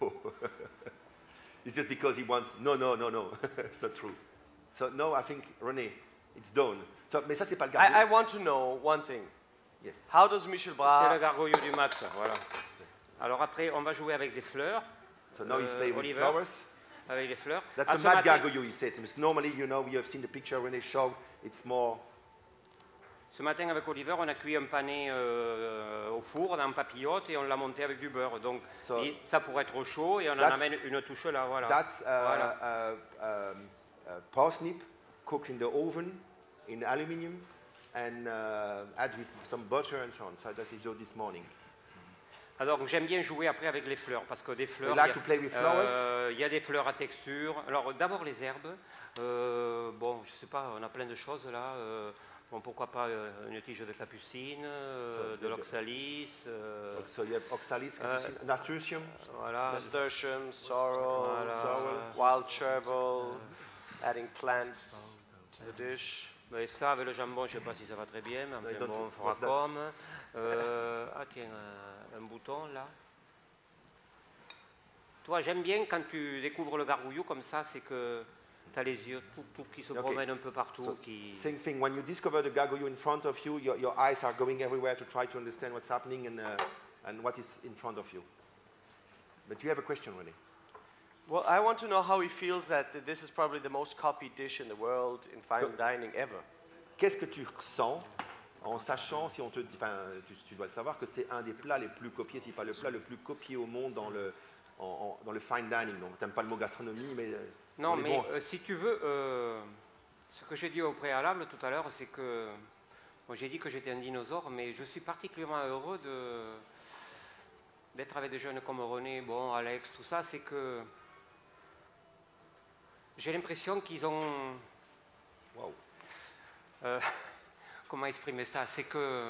It's just because he wants. No. It's not true. So no, I think René, it's done. So, mais ça c'est pas le I gargouillou. want to know one thing. Yes. How does Michel C'est Bras le gargouillou du mat, ça, voilà. Alors après, on va jouer avec des fleurs. So now he's playing with Oliver, flowers. avec les fleurs. That's Ah, a ce mad matin- gargouillou, he said. Because normally, you know, we have seen the picture René showed. It's more. Ce matin, avec Oliver, on a cuit un pané au four, dans papillote, et on l'a monté avec du beurre. Donc, So- ça pourrait être chaud, et on en That's- amène une touche là, voilà. That's Voilà. parsnip cooked in the oven in aluminium and add with some butter and so on. So that's what this morning. Alors, j'aime bien jouer après avec les fleurs, parce que des fleurs, you like il y a- to play with flowers? il y a des fleurs à texture. Alors, d'abord les herbes. Bon, je sais pas, on a plein de choses là. Bon, pourquoi pas une tige de capucine, de l'oxalis, So you have oxalis, nasturtium. voilà. nasturtium, sorrel, Voilà. wild chervil, adding plants to the dish. Mais ça, avec le jambon, je ne sais pas si ça va très bien, mais enfin, don't- bon, on fera what's that? comme. Ah tiens, un bouton là. Toi, j'aime bien quand tu découvres le gargouillou comme ça, c'est que tu as les yeux tout qui se Ok. promènent un peu partout. So, qui... same thing, when you discover the gargouillou in front of you, your eyes are going everywhere to try to understand what's happening and what is in front of you. But you have a question, René. Well, I want to know how he feels that this is probably the most copied dish in the world in fine dining ever. Qu'est-ce que tu ressens en sachant, si on te dit, enfin, tu dois le savoir, que c'est un des plats les plus copiés, si pas le plat le plus copié au monde dans le fine dining. Donc, tu n'aimes pas le mot gastronomie, mais... Non, on est mais bon. si tu veux, ce que j'ai dit au préalable tout à l'heure, c'est que bon, j'ai dit que j'étais un dinosaure, mais je suis particulièrement heureux d'être avec des jeunes comme René, bon, Alex, tout ça, c'est que j'ai l'impression qu'ils ont... Wow. Comment exprimer ça? C'est que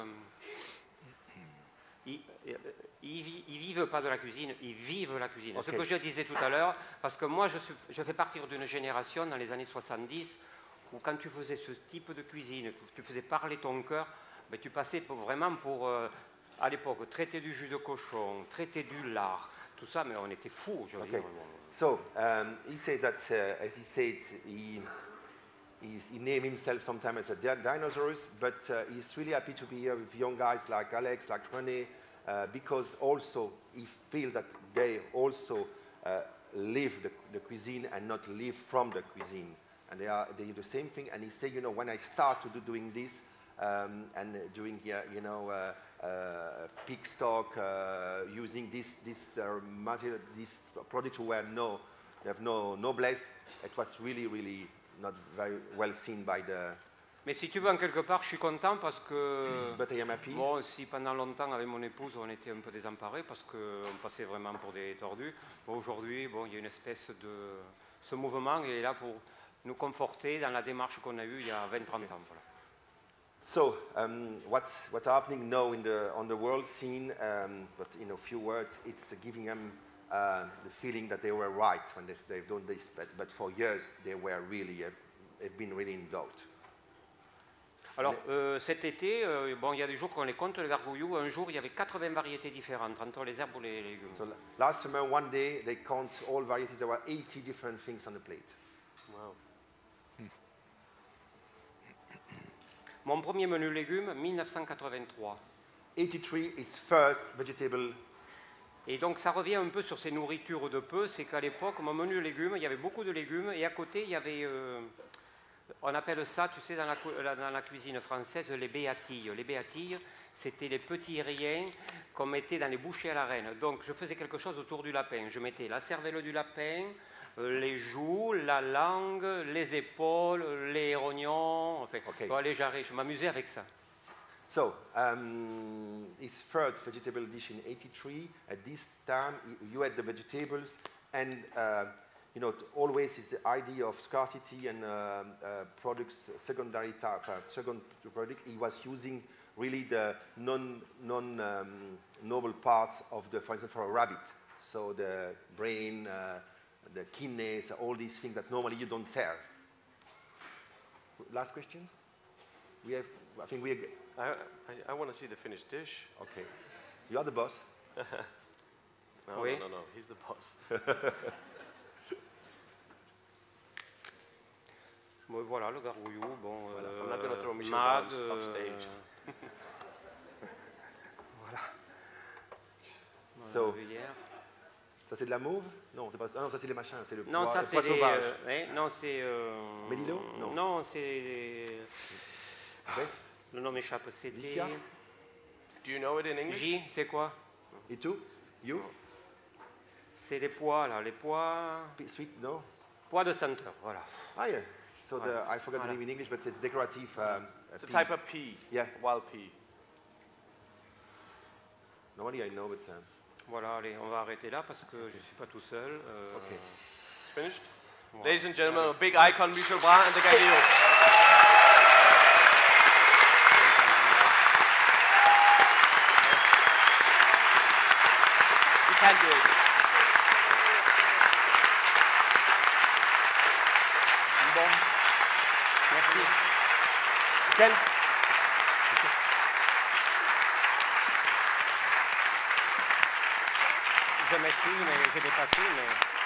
ils vivent pas de la cuisine, ils vivent la cuisine. Ok. Ce que je disais tout à l'heure, parce que moi je fais partie d'une génération dans les années 70 où quand tu faisais ce type de cuisine, tu faisais parler ton cœur, mais tu passais vraiment pour, à l'époque, traiter du jus de cochon, traiter du lard, tout ça, mais on était fous, je veux Okay. dire. So, he says that, as he said, he named himself sometimes as a dinosaurs, but he's really happy to be here with young guys like Alex, like René, because also he feels that they also live the cuisine and not live from the cuisine. And they do the same thing. And he said, you know, when I start to doing this and doing, you know, pig stock, using this material, this product where they have no noblesse, it was really not very well seen by the. Mais si tu veux, en quelque part, je suis content parce que... But I am happy. Bon, si pendant longtemps, avec mon épouse, on était un peu désemparés parce qu'on passait vraiment pour des tordus, bon, aujourd'hui, bon, il y a une espèce de... Ce mouvement est là pour nous conforter dans la démarche qu'on a eue il y a 20-30 ans. Voilà. So, what's happening now on the world scene, but in a few words, it's giving them the feeling that they were right when they've done this, but for years they were really, have been really in doubt. Alors, cet été, bon, il y a des jours qu'on les compte, les gargouilloux. Un jour, il y avait 80 variétés différentes entre les herbes ou les légumes. So last summer, one day, they count all varieties. There were 80 different things on the plate. Wow. Mon premier menu légumes, 1983. 83 is first vegetable. Et donc, ça revient un peu sur ces nourritures de peu. C'est qu'à l'époque, mon menu légumes, il y avait beaucoup de légumes. Et à côté, il y avait... on appelle ça, tu sais, dans la cuisine française, les béatilles. Les béatilles, c'était les petits riens qu'on mettait dans les bouchées à la reine. Donc, je faisais quelque chose autour du lapin. Je mettais la cervelle du lapin, les joues, la langue, les épaules, les rognons. Enfin, Ok. bon, allez, j'arrête. Je m'amusais avec ça. So, his first vegetable dish in 83. At this time, you had the vegetables, and you know, always is the idea of scarcity and products, secondary type, second product. He was using really the non-noble parts of the, for example, for a rabbit. So the brain, the kidneys, all these things that normally you don't serve. Last question? We have, I think we. I want to see the finished dish. Okay. You are the boss. No, Oui. no, he's the boss. Bon, voilà, le gargouillou. Bon, I'm not going to throw Michel Mag, off stage. So, Gruyère. ça c'est de la mauve? Non, c'est pas. Ah non, ça c'est les machins, c'est le Non, pois, ça le c'est pois des, sauvage. non, c'est. Mélilo? Non. Non, c'est. Bess? Le nom m'échappe. C'était. Licia? Do you know it in English? J, c'est quoi? Et tout? You? C'est les pois, là. Les pois. Sweet? No? Pois de senteur, voilà. Ah yeah. So I forgot the Voilà. name in English, but it's decorative. It's a peas. type of pea. Yeah. Wild pea. Normally I know, but. Voilà, allez, on va arrêter là parce que je ne suis pas tout seul. Okay. Finished? Voilà. Ladies and gentlemen, a big icon, Michel Brun and the Galileo. You can do it. Bon. Merci. Quel? Je m'excuse, mais j'ai dépassé, mais.